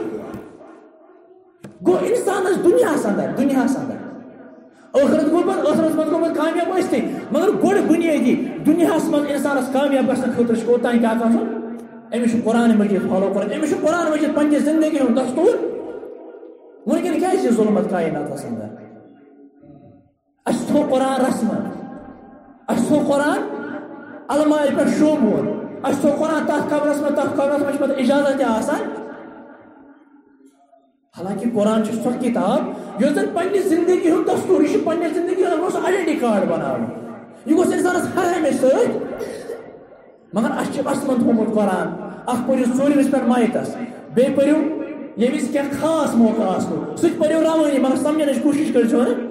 Speaker 1: گوٚو انسانس دُنیاہس اندر ٲخرت گوٚو پتہٕ ٲخرس منٛز گوٚو پتہٕ کامیاب ٲسۍتھٕے مگر گۄڈٕ بُنیٲدی دُنیاہس منٛز انسانس کامیاب گژھنہٕ خٲطرٕ چھُ کوٚت تانۍ کیٛاہ گژھُن أمِس چھُ قرآن مجیٖد فالو کرُن أمِس چھُ قرآن مجیٖد پننہِ زندگی ہُنٛد دستوٗر. وٕنکٮ۪ن کیٛازِ چھِ ظلمت کایناتس اندر اَسہِ تھوٚو قرآن رسمن اَسہِ تھوٚو قرآن المارِ پٮ۪ٹھ شوٗبوُن اَسہِ تھوٚو قرآن تتھ کمرس منٛز چھِ پتہٕ اجازت تہِ آسان. حالانکہِ قرآن چھُ سۄ کِتاب یۄس زن پننہِ زندگی ہُنٛد دستوٗر یہِ چھُ پننہِ زندگی ہُنٛد سُہ آیڈنٹی کارڈ بناوُن. یہِ گوٚژھ انسانس ہر ہمیشہِ سۭتۍ. مگر اَسہِ چھُ رسمن تھوٚومُت قرآن اکھ پٔرِو ژوٗرمِس پٮ۪ٹھ مایتس بیٚیہِ پٔرِو ییٚمہِ وِزِ کینٛہہ خاص موقعہٕ آسنو سُہ تہِ پٔرِو روٲنی مگر سمجھنٕچ کوٗشش کٔرۍزیو نہٕ.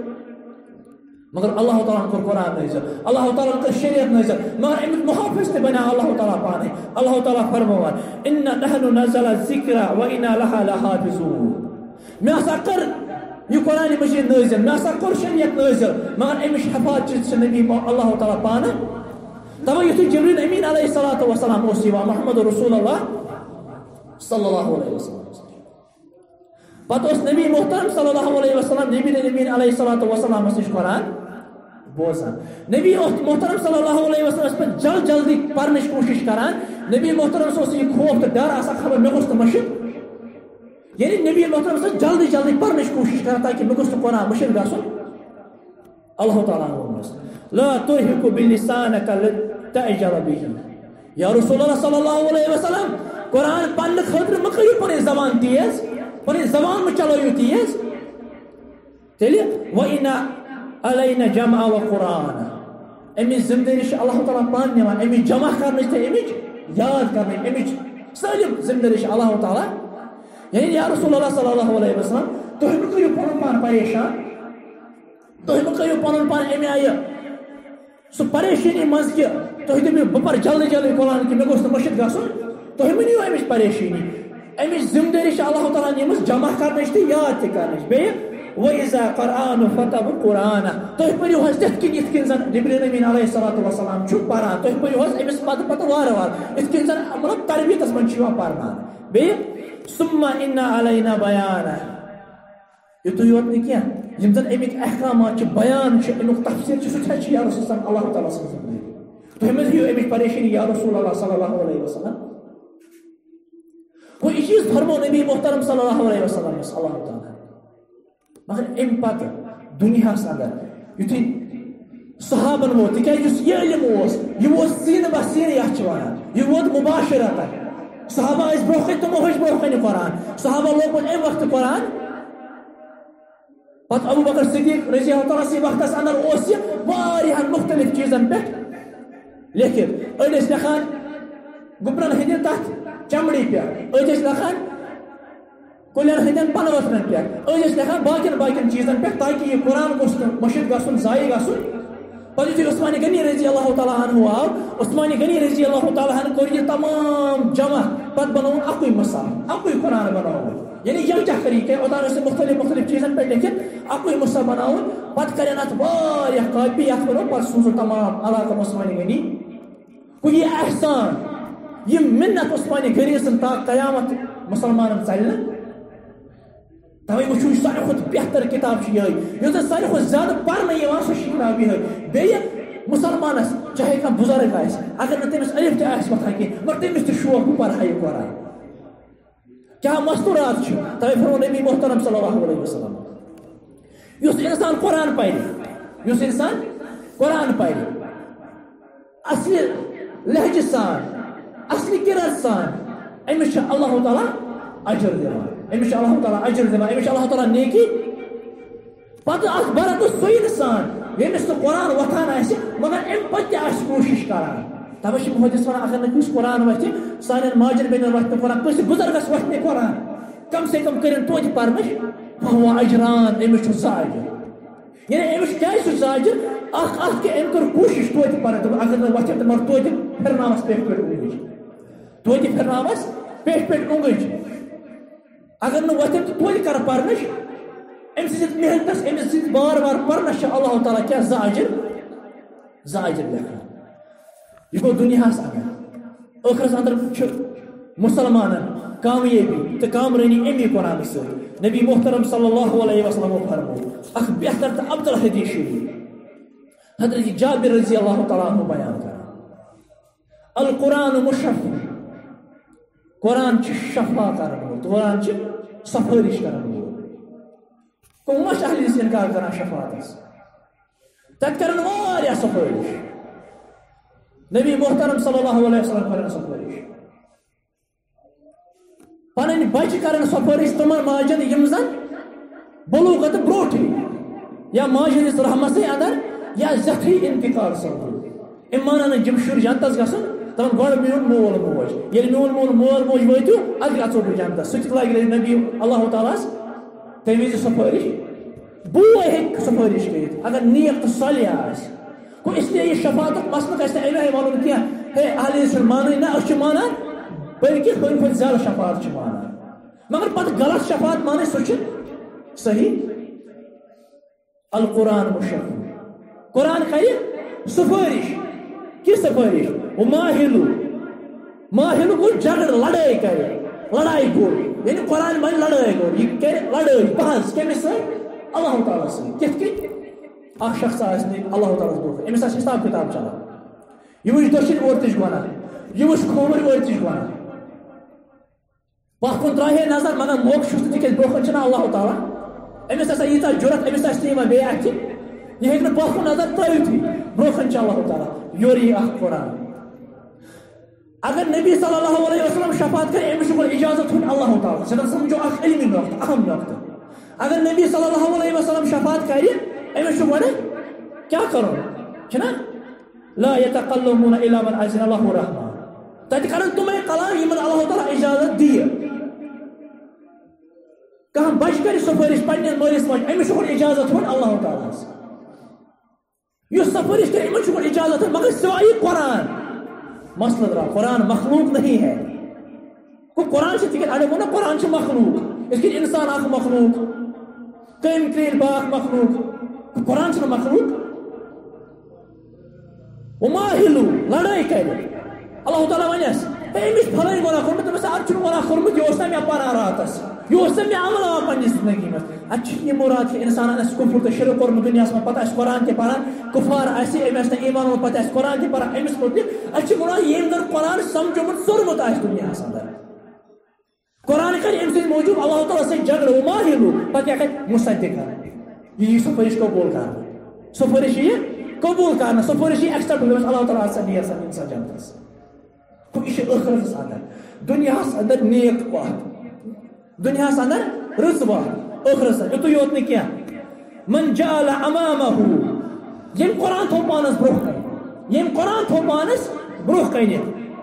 Speaker 1: مگر اللہ تعالیٰ کوٚر قرآن نٲزِل اللہ تعالیٰ کٔر شریعت نٲزِل مگر امیُک محافظ تہِ بنیٛاو اللہ تعالیٰ پانے. اللہ تعالیٰ فرماوان انا نحن نزلنا الذکر وانا لها لحافظون. مےٚ ہسا کٔر یہ قرآن مجیٖد نٲزِل مےٚ ہسا کوٚر شریعت نٲزِل مگر امِچ حفاظت چھِ نبی اللہ تعالیٰ پانہٕ. توے یُتھُے جبریل امین علیہ الصلوۃ والسلام اوس یِوان محمد رسول اللہ صلی اللہ علیہ وسلم پتہٕ اوس نبی محترم صلی اللہ علیہ وسلم نبی امین علیہ الصلوۃ والسلامس نِش قرآن بوزان. نبی محترم صلی اللہ علیہ وسلم پتہٕ جلدی پرنٕچ کوٗشش کران. نبی محترمس اوس یہِ خوف تہٕ ڈر آسان خبر مےٚ گوٚژھ نہٕ مٔشِد یعنی نبی محترم جلدی پرنٕچ کوٗشش کران تاکہِ مےٚ گوٚژھ نہٕ قرآن مٔشِد گژھُن. اللہ تعالیٰ ووٚنُس لا ترهق بلسانك لتعجل به. یا رسول اللہ صلی اللہ علیہ وسلم قرآن پرنہٕ خٲطرٕ مہٕ کٔرِو پنٕنۍ زبان تیز پنٕنۍ زبان مہٕ چلٲیِو تیز. تیٚلہِ وَإِنَّ عَلَيْنَا جَمْعَ وَقُرْآنَ امِچ ذمہٕ دٲری چھِ اللہ تعالیٰ پانہٕ نِوان امِچ جمع کرنٕچ تہٕ امِچ یاد کرنٕچ امِچ سٲلِم ذمہٕ دٲری چھِ اللہ تعالیٰ. یعنی یا رسول اللہ صلی اللہ علیہ وسلم تُہۍ مہٕ کٔرِو پنُن پان پریشان تُہۍ مہٕ کٔرِو پنُن پان امہِ آیہِ سُہ پریشٲنی منٛز کہِ تُہۍ دٔپِو بہٕ پرٕ جلدی قرآن کہِ مےٚ گوٚژھ نہٕ مٔشِد گژھُن. تُہۍ مہٕ نِیِو امِچ پریشٲنی امِچ ذمہٕ دٲری چھِ اللہ تعالیٰ نِمٕژ جمع کرنٕچ تہٕ یاد تہِ کرنٕچ. بیٚیہِ وَإِذَا قَرْأَنَ فَاتَّبِعْ قُرْآنَهُ تُہۍ پٔرِو حظ تِتھ کٔنۍ یِتھ کٔنۍ زن جبریل امین علیہ الصلوۃ والسلام چھُ پران تُہۍ پٔرِو حظ أمِس پتہٕ وارٕ یِتھ کٔنۍ زن مطلب تربیتس منٛز چھُ یِوان پرناونہٕ. بیٚیہِ ثُمَّ إِنَّ عَلَيْنَا بَيَانَهُ یُتُے یوت نہٕ کینٛہہ یِم زن اَمِکۍ احکامات چھِ بیان چھِ اَمیُک تفصیٖل چھُ سُہ تہِ چھِ یا رسول اللہ تعالیٰ سٕنٛز زندگی تُہۍ مہ ہیٚیِو اَمِچ پریشٲنی یا رسول اللہ صلی اللہ علیہ وسلم گوٚو یہِ چیٖز فرمو نبی محترم صلی اللہ علیہ وسلم اللہ تعالیٰ مگر اَمہِ پتہٕ دُنیاہس اندر یُتھُے صحابن ووت تِکیٛازِ یُس یہِ علم اوس یہِ ووت سیٖنہٕ بہ سیٖنہٕ یتھ چھِ ونان یہِ ووت مُباشرتن صحابہ ٲسۍ برونٛہہ کَنہِ تِمو ہیٚچھ برونٛہہ کَنہِ قرآن صحابہ لوگُن اَمہِ وقتہٕ قرآن پتہٕ ابو بکر صدیق رضی اللہ تعالیٰ سٕنٛدِ وقتس اندر اوس یہِ واریاہن مختلف چیٖزن پٮ۪ٹھ لیکھِتھ أڑۍ ٲسۍ لیکھان گُپنن ہٕنٛدِ تتھ چمڑی پٮ۪ٹھ أڑۍ ٲسۍ لیکھان کُلٮ۪ن ہٕنٛدٮ۪ن پنہٕ ؤتھرن پٮ۪ٹھ أڑۍ ٲسۍ لیکھان باقین چیٖزن پٮ۪ٹھ تاکہِ یہِ قرآن گوٚژھ نہٕ مٔشِد گژھُن ضایع گژھُن پتہٕ یُتھُے عثمانِ غنی رضی اللہ تعالیٰ عنہ آو عثمانِ غنی رضی اللہ تعالیٰ عنہ کوٚر یہِ تمام جمع پتہٕ بنووُن اکُے مصحف اکُے قرآن بنووُن یعنی یکجا طریقے اوتان ٲسۍ مختلف چیٖزن پٮ۪ٹھ لیکھِتھ اکُے مصحف بناوُن پتہٕ کرن اتھ واریاہ کاپی یتھ بنوو پتہٕ سوٗزُن تمام علاقن عثمانِ غنی گوٚو یہِ احسان یہِ مِنت عثمانِ غنی سٕنٛز تا قیامت مُسلمانن ژلہِ نہٕ توے وٕچھو ساروی کھۄتہٕ بہتر کِتاب چھِ یِہٕے یۄس زن ساروی کھۄتہٕ زیادٕ پرنہٕ یِوان سۄ چھِ کِتاب یِہٕے بیٚیہِ مُسلمانس چاہے کانٛہہ بُزرگ آسہِ اگر نہٕ تٔمِس الف تہِ آسہِ وۄتھان کینٛہہ مگر تٔمِس تہِ شوق بہٕ پرٕ ہا یہِ قرآن کیٛاہ مستوٗرات چھِ توے فرمو نبی محترم صلی اللہ علیہ وسلم یُس انسان قرآن پرِ اصلہِ لہجہِ سان اصلہِ قرت سان أمِس چھُ اللہ تعالیٰ اجر دِوان أمِس چھُ اللہ تعالیٰ اجر دِوان أمِس چھُ اللہ تعالیٰ نیکی پتہٕ اتھ برعکس سُہ انسان ییٚمِس نہٕ قرآن وۄتھان آسہِ مگر اَمہِ پتہٕ تہِ آسہِ کوٗشش کران توے چھِ محدث ونان اگر نہٕ کٲنٛسہِ قرآن وۄتھِ سانٮ۪ن ماجن بیٚنٮ۪ن وۄتھِ نہٕ قرآن کٲنٛسہِ بُزرگس وۄتھِ نہٕ قرآن کم سے کم کٔرِنۍ توتہِ پرنٕچ فہو اجران أمِس چھُ زٕ اجر یعنی أمِس کیٛازِ چھُ زٕ اجر اکھ کہِ أمۍ کٔر کوٗشش توتہِ پرٕنۍ دوٚپُن اگر نہٕ وۄتھِ تہٕ مگر توتہِ پھِرناوس پیٚٹھۍ پٮ۪ٹھ اونٛگٕج توتہِ پھِرناوس پیٚٹھۍ پٮ۪ٹھ اونٛگٕج اگر نہٕ وۄتھِ تہٕ توتہِ کرٕ پرنٕچ أمۍ سٕنٛدِس محنتس أمِس سٕنٛدِ بار بار پرنس چھِ اللہ تعالیٰ کیٛاہ زٕ اجر لیکھان یہِ گوٚو دُنیاہس اندر ٲخرس اندر چھُ مُسلمانن کامیٲبی تہٕ کامرٲنی امی قرآنہٕ سۭتۍ نبی محترم صلی اللہ علیہ وسلمو فرمو اکھ بہتر تہٕ افضل حدیث شریف حضرت جابر رضی اللہ تعالیٰ عنہ بیان کران القرآن مشفع قرآن چھُ شفا کرن وول قرآن چھُ سفٲرِش کرن وول کٕم چھِ اہل حدیث انکار کران شفاعتس تتہِ کرن واریاہ سفٲرِش نبی محترم صلی اللہ علیہ وسلم کرن سفٲرِش پنٕنۍ بچہِ کرن سفٲرِش تِمن ماجن یِم زن بلوغت برونٛٹھٕے یا ماجہِ ہٕنٛدِس رحمسٕے اندر یا زیٹھٕے انتقال سپدو یِم مانن نہٕ یِم شُرۍ جنتس گژھُن دپن گۄڈٕ میون مول موج ییٚلہِ میون مول موج وٲتِو ادٕ گژھو بہٕ جنتس سُہ تہِ لگہِ نبی اللہ تعالیٰ ہس تمہِ وِزِ سفٲرِش بوے ہیٚکہِ سفٲرِش کٔرِتھ اگر نیک تہٕ صالح آسہِ گوٚو اس لیے یہِ شفاعتُک مسلہٕ گژھِ نہٕ اَمہِ آیہِ وَنُن کینٛہہ ہے اہل حدیث چھِنہٕ مانٕنۍ نہ أسۍ چھِ مانان بلکہِ ہُمہِ کھۄتہٕ زیادٕ شفاعت چھِ مانان مگر پتہٕ غلط شفاعت مانٕنۍ سُہ چھِ صحیح القرآن مشفع قرآن کرِ سفٲرِش کہِ سفٲرِش ماہِلو گوٚو جگڑٕ لڑٲے کرِ لڑایہِ گوٚو یعنی قرآن بنہِ لڑٲے گوٚو یہِ کرِ لڑٲے بحث کٔمِس سۭتۍ اللہ تعالیٰ سۭتۍ کِتھ کٔنۍ اکھ شخص آسہِ نہٕ اللہ تعالیٰ ہس برونٛٹھ أمِس آسہِ حساب کِتاب چلان یہِ وٕچھِ دٔچھِنۍ اور تہِ چھُ گۄناہ یہِ وٕچھِ کھووٕرۍ وٲرۍ تہِ چھُ گۄناہ پتھ کُن ترٛایہِ ہے نظر مگر موقعہٕ چھُس نہٕ تِکیٛازِ برونٛہہ کَنہِ چھُنہ اللہ تعالیٰ أمِس آسان ییٖژاہ جُرت أمِس آسہِ نہٕ یِوان بیٚیہِ اَتھِ یہِ ہیٚکہِ نہٕ پتھ کُن نظر ترٛٲوِتھٕے برونٛہہ کَنہِ چھُ اللہ تعالیٰ یورٕ یی اکھ قرآن اگر نبی صلی اللہ علیہ وسلم شفاعت کرِ أمِس چھُ گۄڈٕ اِجازت ہُنٛد اللہ تعالیٰ سیٚدھا سمجھو اکھ علمی نۄقطہٕ اہم نۄقطہٕ اگر نبی صلی اللہ علیہ وسلم شفاعت کرِ أمِس چھُ گۄڈٕ کیٛاہ کرُن چھُنہ لا یتکلمون الا من اذن له الرحمن تتہِ کرن تِمے کلام یِمن اللہ تعالیٰ اجازت دِیہِ کانٛہہ بچہِ کرِ سفٲرِش پننٮ۪ن مٲلِس ماجہِ أمِس چھُ گۄڈٕ اجازت ہُنٛد اللہ تعالیٰ ہس یُس سفٲرِش کرِ أمِس چھُ گۄڈٕ اجازت ہُنٛد مگر سوائے قرآن مسئلہ درٛاو قرآن مخلوق نہیں ہے گوٚو قرآن چھِ تِکیٛازِ اَڑیو ووٚن نہ قرآن چھُ مخلوق یِتھ کٔنۍ انسان اکھ مخلوق کٔمۍ کرٛیٖلۍ باکھ مخلوق قرآن چھُنہٕ مخلوق وماہِلو لڑٲے کرِ اللہ تعالیٰ ونٮ۪س أمش فلان گناہ کورمت دپس اتھ گناہ کورمت یہ اوس مے پران راتس یہ اوس مے عمل آو پننہِ زندگی مز اتھ یہ مراد انسان آسہِ کفر تو شرک کورمت دنیاہس مز پتہ آسہِ قرآن تہِ پران کفار آسہِ أمۍ آسہِ نہٕ ایمان اوٚنمُت پتہ آسہِ قرآن تہِ پران أمِس متعلق اتھ مراد ییٚمۍ زن قرآن سمجھومُت ژوٚرمُت آسہِ دنیاہس اندر قرآن کر أمۍ سٕنٛدِ موٗجوٗب اللہ تعالیٰ سۭتۍ جھگڑٕ وماہِلو پتہٕ کیٛاہ کرِ مصدقن یہ سفارش قبول کرنا سفارش یہ قبول کرنا سفارش یہ ایکسپٹ کرنا اللہ تعالیٰ ہسا نیرِ سا انسان جنتس یہ ٲخرتس اندر دنیاہس اندر نیک وات دنیاہس اندر رٕژ وات ٲخرتس اندر یُتُے یوت نہٕ کینٛہہ من جعل امامہ ییٚمۍ قرآن تھوٚو پانس برونٛہہ کنہِ ییٚمۍ قرآن تھوٚو پانس برونٛہہ کنہِ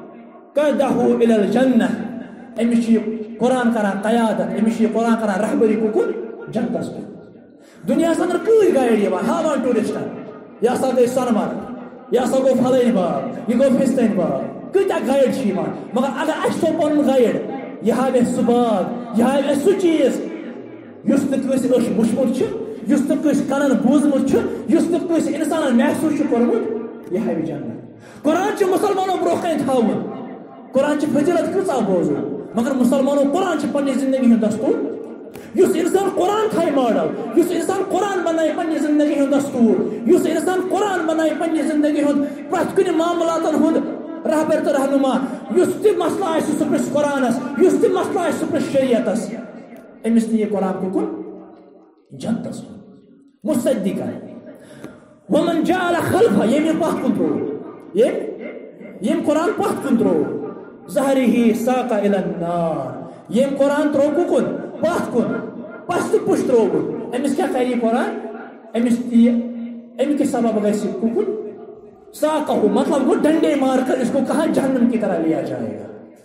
Speaker 1: قدہُ الی الجنہ أمِس چھُ یہِ قرآن کران قیادت أمِس چھُ یہِ قرآن کران رہبری کُکُن جنتس کُن دنیاہس اندر کۭتۍ گایڈ یِوان ہاوان ٹوٗرِسٹن یہِ ہسا گٔے سۄنہٕ مرگ یہِ ہسا گوٚو فلٲنۍ باغ یہِ گوٚو فِستٲنۍ باغ کۭتیاہ گایڈ چھِ یِوان مگر اگر اَسہِ تھوٚو پنُن گایڈ یہِ ہاوِ اَسہِ سُہ باغ یہِ ہاوِ اَسہِ سُہ چیٖز یُس نہٕ کٲنٛسہِ أچھ وٕچھمُت چھُ یُس نہٕ کٲنٛسہِ کَنن بوٗزمُت چھُ یُس نہٕ کٲنٛسہِ اِنسانن محسوٗس چھُ کوٚرمُت یہِ ہاوِ جنت قرآن چھُ مُسلمانو برونٛہہ کنہِ تھاوُن قرآن چھِ فضیلت کۭژاہ بوزو مگر مُسلمانو قرآن چھُ پننہِ زندگی ہُنٛد دستور یُس انسان قرآن تھایہِ ماڈل یُس انسان قرآن بنایہِ پننہِ زندگی ہُنٛد دستور یُس انسان قرآن بنایہِ پننہِ زندگی ہُنٛد پرٛٮ۪تھ کُنہِ معاملاتن ہُنٛد رہبر تہٕ رہنما یُس تہِ مسلہٕ آسہِ سُہ پرٛژھِ قرآنس یُس تہِ مسلہٕ آسہِ سُہ پرٛژھِ شریعتس أمِس نِیہِ قرآن کُکُن جنتس کُن مصدقن ومن جعل خلفہ ییٚمۍ یہِ پتھ کُن ترٛوو ییٚمۍ قرآن پتھ کُن ترٛوو ظہرِہ ساقہ الی النار ییٚمۍ قرآن ترٛوو کُکُن پتھ کُن پستہٕ پُش ترٛووُن أمِس کیٛاہ کرِ یہِ قرآن أمِس دِیہِ اَمہِ کہِ سبب گژھِ کُکُن ساقہُ مطلب گوٚو ڈنڈے مار کر اس کو کہاں جہنم کی طرح لیا جائے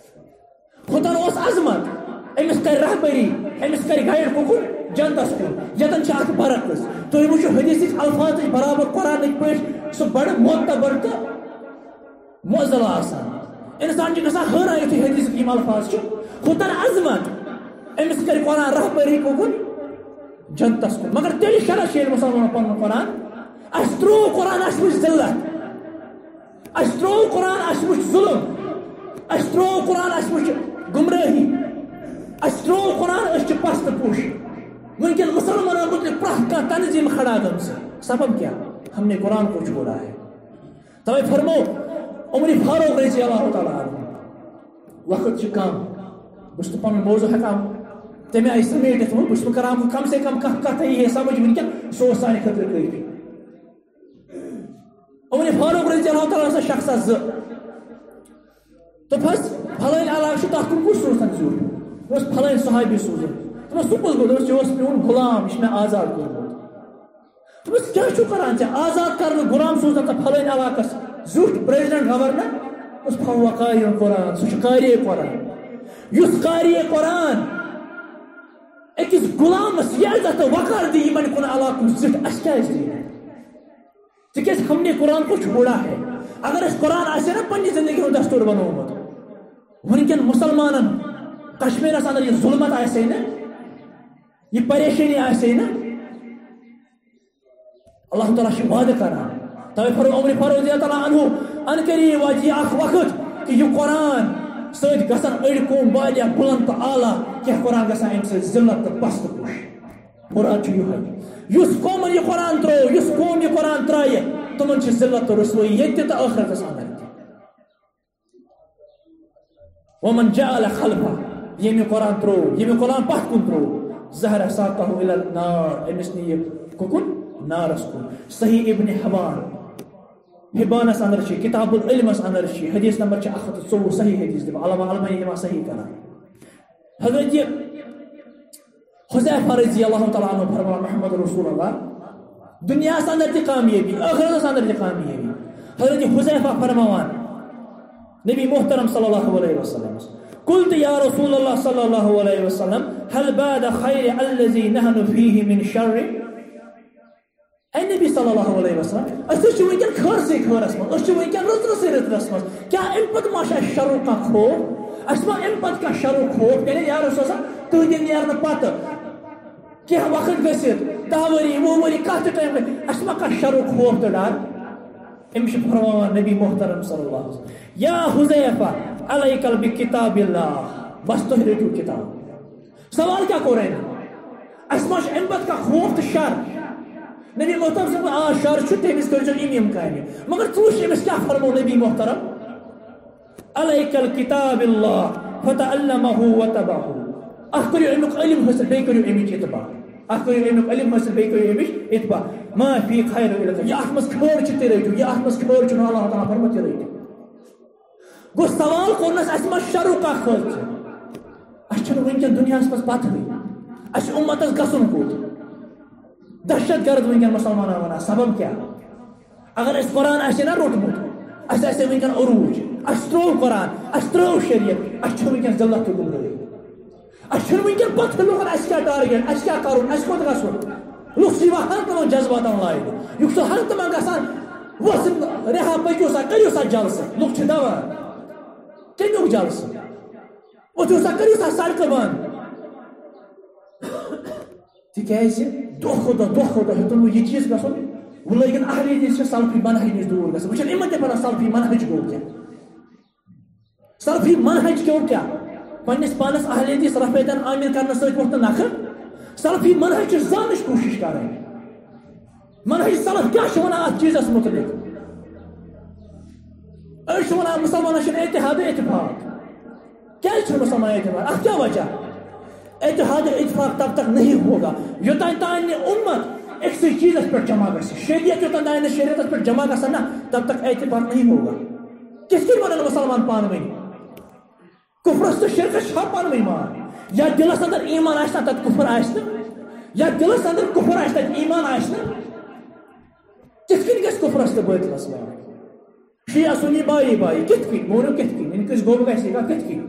Speaker 1: گا خدا'n اوس عظمت أمِس کرِ رہبری أمِس کرِ گایڈ کُکُن جنتس کُن یتن چھِ اتھ برعکس تُہۍ وٕچھِو حدیثٕکۍ الفاظٕچ برابر قرآنٕکۍ پٲٹھۍ سُہ بڑٕ معتبر تہٕ معضل آسان انسان چھُ گژھان حٲران یُتھُے حدیثٕکۍ یِم الفاظ چھِ خدا'n عظمت أمِس کرِ قرآن رہبری کُکُن جنتس کُن مگر تیٚلہِ شرح چھِ ییٚلہِ مُسلمانن پنُن قرآن اَسہِ ترٛوو قرآن اَسہِ وٕچھ ذلت اَسہِ ترٛوو قرآن اَسہِ وٕچھ ظُلم اَسہِ ترٛوو قرآن اَسہِ وٕچھ گمرٲہی اَسہِ ترٛوو قرآن أسۍ چھِ پستہٕ پوش وٕنکٮ۪ن مُسلمانن متعلق پرٛٮ۪تھ کانٛہہ تنظیٖم کھڑا گٔمژ سبب کیا ہم نے قرآن کو چھوڑا ہے توے فرمو عمر فاروق رضی اللہ تعالیٰ عنہ وقت چھُ کم بہٕ چھُس نہٕ پنُن موضوع ہٮ۪کان تمہِ آیہِ سمیٹِتھ وۄنۍ بہٕ چھُس کران کم سے کم کانٛہہ کتھ یی ہے سمجھ وٕنکٮ۪ن سُہ اوس سانہِ خٲطرٕ کٲفی عمر فاروق رضی اللہ تعالیٰ عنہ شخصا زٕ دوٚپہس فلٲنۍ علاقہٕ چھُ تتھ کُن کُس سوٗزن زیُٹھ دوٚپمس فلٲنۍ صحابی سوٗزُن دوٚپمس سُہ کُس گوٚو دوٚپمس یہِ اوس میون غلام یہِ چھُ مےٚ آزاد کوٚرمُت دوٚپمس کیٛاہ چھُو کران ژےٚ آزاد کرنہٕ غلام سوٗزن ژٕ فلٲنۍ علاقس زیُٹھ پریزیڈنٹ گورنر دوٚپمس فهو قاری قرآن سُہ چھُ قاری قرآن یُس قاری قرآن أکِس غلامس یہِ عزت تہٕ وقار دی یِمن کُن علاقن زِٹھ اَسہِ کیٛازِ دی تِکیٛازِ ہم نے قرآن کو چھوڑا ہے اگر أسۍ قرآن آسہِ نا پننہِ زندگی ہُنٛد دستور بنومُت وٕنکٮ۪ن مُسلمانن کشمیٖرس اندر یہِ ظُلمت آسہِ ہے نا یہِ پریشٲنی آسہِ ہے نا اللہ تعالیٰ چھُ وعدٕ کران توے فرمو عمر فاروق رضی اللہ تعالیٰ عنہ ان قریب واتہِ یہِ اکھ وقت کہِ یہِ قرآن سۭتۍ گژھن أڑۍ قوم واریاہ بُلند تہٕ اعلیٰ کینٛہہ قرآن گژھان اَمہِ سۭتۍ ذلت تہٕ پستہٕ پوش مراد چھُ یِہوے یُس قومن یہِ قرآن ترٛوو یُس قوم یہِ قرآن ترٛایہِ تِمن چھِ ذلت تہٕ رسوٲیی ییٚتہِ تہِ تہٕ ٲخرتس اندر تہِ ومن جعل خلفہ ییٚمۍ یہِ قرآن ترٛوو ییٚمۍ یہِ قرآن پتھ کُن ترٛوو زہرہ ساقہُ الی النار أمِس نِیہِ کُکُن نارس کُن صحیح ابن حبانس اندر چھِ کتاب العلمس اندر چھِ حدیث نمبر چھِ 124 صحیح حدیث دِوان علامہ البانی دِوان صحیح کران حضرت حذیفہ رضی اللہ تعالیٰ عنہ فرمان محمد رسول اللہ دنیاہس اندر تہِ کامیٲبی ٲخرتس اندر تہِ کامیٲبی حضرت حذیفہ فرماوان نبی محترم صلی اللہ علیہ وسلم قلت یا رسول اللہ صلی اللہ علیہ وسلم هل بعد خیر الذي نحن فيه من شر اے نبی صلی اللہ علیہ وسلم أسۍ چھِ وٕنکٮ۪ن خٲرسٕے خٲرس منٛز أسۍ چھِ وٕنکٮ۪ن رٕژرسٕے رٕژرس منٛز کیٛاہ اَمہِ پتہٕ ما چھُ اَسہِ شرُک کانٛہہ خوف اَسہِ ما اَمہِ پتہٕ کانٛہہ شرُک خوف یعنی یا رسول اللہ تُہنٛدِ نیرنہٕ پتہٕ کینٛہہ وقت گٔژھِتھ 10 ؤری 20 ؤری کانٛہہ تہِ ٹایم گژھِ اَسہِ ما کانٛہہ شرُک خوف تہٕ ڈر أمِس چھُ فرماوان نبی محترم صلی اللہ علیہ وسلم یا حذیفہ علیکل بکتاب اللہ بس تُہۍ رٔٹِو کتاب. سوال کیا کوٚر اَسہِ ما چھُ اَمہِ پتہٕ کانٛہہ خوف تہٕ شر. نبی محترم صٲب شر چھُ تٔمِس کٔرۍزیو یِم کامہِ مگر ژٕ وٕچھ أمِس کیٛاہ فرمو نبی محترم علیکل کتاب اللہ فتعلمہ وتبعہ. اکھ کٔرِو امیُک علم حٲصِل بیٚیہِ کٔرِو امِچ اتباع. اکھ کٔرِو امیُک علم حٲصِل بیٚیہِ کٔرِو امِچ اتباع. ما فی خیر الا یہِ اَتھ منٛز خٲر چھُ تہِ رٔٹِو یہِ اَتھ منٛز خٲر چھُنہٕ اللہ تعالیٰ فرمو تہِ رٔٹِو. گوٚو سوال کوٚرنس اَسہِ ما شرُک کانٛہہ خٲصہِ. اَسہِ چھُنہٕ وٕنکٮ۪ن دُنیاہس منٛز پتہٕے اَسہِ چھُ اُمتس گژھُن کوٚت. دہشت گرد وٕنکٮ۪ن مُسلمانن ونان سبب کیٛاہ اگر اَسہِ قرآن آسہِ نا روٚٹمُت اَسہِ آسہِ وٕنکٮ۪ن عروٗج اَسہِ ترٛوو قرآن اَسہِ ترٛٲو شریعت اَسہِ چھُ وٕنکٮ۪ن ذلت تہٕ گُمرٲہی. اَسہِ چھُنہٕ وٕنکٮ۪ن پتہٕ لُکن اَسہِ کیٛاہ ٹارگیٹ اَسہِ کیٛاہ کَرُن اَسہِ کوٚت گژھُن. لُکھ چھِ یِوان ہر تِمن جذباتن لایِنہٕ یُس سُہ ہر تِمن گژھان ؤژھ رِہا پٔکِو سا کٔرِو سا جلسہٕ. لُکھ چھِ دَوان کَمیُک جلسہٕ ؤتھِو سا کٔرِو سا سڑکہٕ بنٛد. تِکیٛازِ دۄہ کھۄتہٕ دۄہ ہیوٚتُن وۄنۍ یہِ چیٖز گژھُن وۄنۍ لٲگِن اہل حدیث چھِ سلفی منہج نِش دوٗر گژھان. وٕچھن یِمن تہِ پتہ سلفی منہج گوٚو کیٛاہ. سلفی منہج گوٚو کیٛاہ پننِس پانس اہل حدیث رفیدن عامر کرنہٕ سۭتۍ ووٚتھ نہٕ نکھٕ. سلفی منہج چھِ زاننٕچ کوٗشش کرٕنۍ. منہج سلف کیٛاہ چھِ ونان اتھ چیٖزس متعلق. أڑۍ چھِ ونان مُسلمانن چھُنہٕ اتحاد اتفاق. کیٛازِ چھُنہٕ مُسلمان اتفاق اتھ کیٛاہ وجہ. اتحاد اتفاق تب تک نہیں ہوگا یوتانۍ تانۍ نہٕ اُمت أکسٕے چیٖزس پٮ۪ٹھ جمع گژھِ. شریعت یوتانۍ تانۍ نہٕ شریعتس پٮ۪ٹھ جمع گژھن نا تب تک اتفاق نہیں ہوگا. کِتھ کٔنۍ ونن مُسلمان پانہٕ ؤنۍ کُفرس تہٕ شرکس چھا پانہٕ ؤنۍ مان. یا دلس اندر ایمان آسہِ نا تتھ کُفر آسہِ نہٕ یا دلس اندر کُفر آسہِ تتھ ایمان آسہِ نہٕ. کِتھ کٔنۍ گژھِ کُفرس تہٕ باطلس لڑٲے. شیعہ سنی بایی بایی کِتھ کٔنۍ مونو کِتھ کٔنۍ یعنی کٲنٛسہِ گوٚب گژھِ کِتھ کٔنۍ.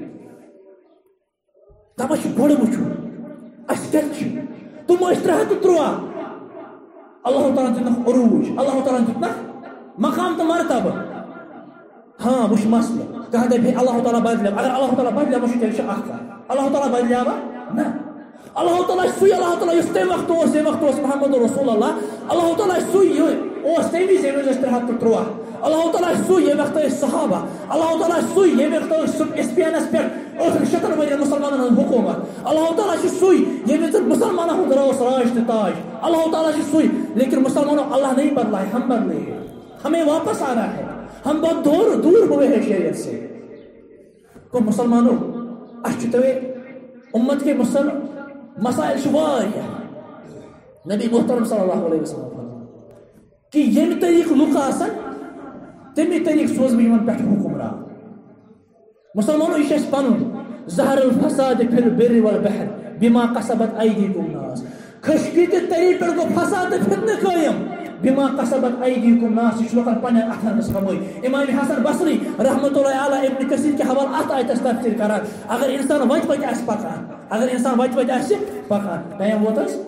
Speaker 1: دپان چھُ گۄڈٕ وٕچھُن اَسہِ کَتہِ چھِ تِم ٲسۍ 313 اللہ تعالیٰ دیُتنکھ عروٗج اللہ تعالیٰ دیُتنکھ مقام تہٕ مرتبہٕ. ہاں وٕچھ مسلہٕ کانٛہہ دپہِ ہے اللہ تعالیٰ بدلیو اگر اللہ تعالیٰ بدلیو چھُ تیٚلہِ چھِ اکھ کتھ اللہ تعالیٰ بدلیوا نہ. اللہ تعالیٰ چھُ سُے اللہ تعالیٰ یُس تمہِ وقتہٕ اوس ییٚمہِ وقتہٕ اوس محمد رسول اللہ. اللہ تعالیٰ چھُ سُے اوس تمہِ وِزِ ییٚمہِ وِزِ ٲسۍ 313. اللہ تعالیٰ چھُ سُے ییٚمہِ وقتہٕ ٲسۍ صحابہ. اللہ تعالیٰ چھُ سُے ییٚمہِ وقتہٕ ٲسۍ اسپینس پٮ۪ٹھ 800 ؤرین مُسلمانن ہٕنٛز حکوٗمت. اللہ تعالیٰ چھُ سُے ییٚمہِ وِزِ مُسلمانن ہُنٛد اوس راج تہٕ تاج. اللہ تعالیٰ چھُ سُے لیکن مسلمانوں اللہ نہیں بدلائے ہم بدلے. ہمیں واپس آنا ہے ہم بہت دور ہوئے ہیں شریعت سے. کو مسلمانوں اَسہِ چھُ توے اُمت کے مسائل چھِ واریاہ. نبی محترم صلی اللہ علیہ وسلم کہ ییٚمہِ طریٖقہٕ لُکھ آسن تَمے طریٖقہٕ سوزٕ بہٕ یِمن پٮ۪ٹھ حُکُمران. مسلمانوں یہِ چھُ اَسہِ پنُن ظہر الفساد فی البر والبحر بما قصبت ایدیکم الناس. خشکی تہٕ تری پٮ۪ٹھ گوٚو فساد تہٕ فتنہٕ قٲیِم بما قصبت ایدیکم الناس. یہِ چھُ لُکن پننٮ۪ن اتھن منٛز کمٲے. امام حسن بصری رحمۃ اللہ علیہ ابن کثیر کے حوالہٕ اتھ آیتس تفسیٖر کران اگر انسان وتہِ آسہِ پکان اگر انسان وتہِ آسہِ پکان ٹایم ووت حظ.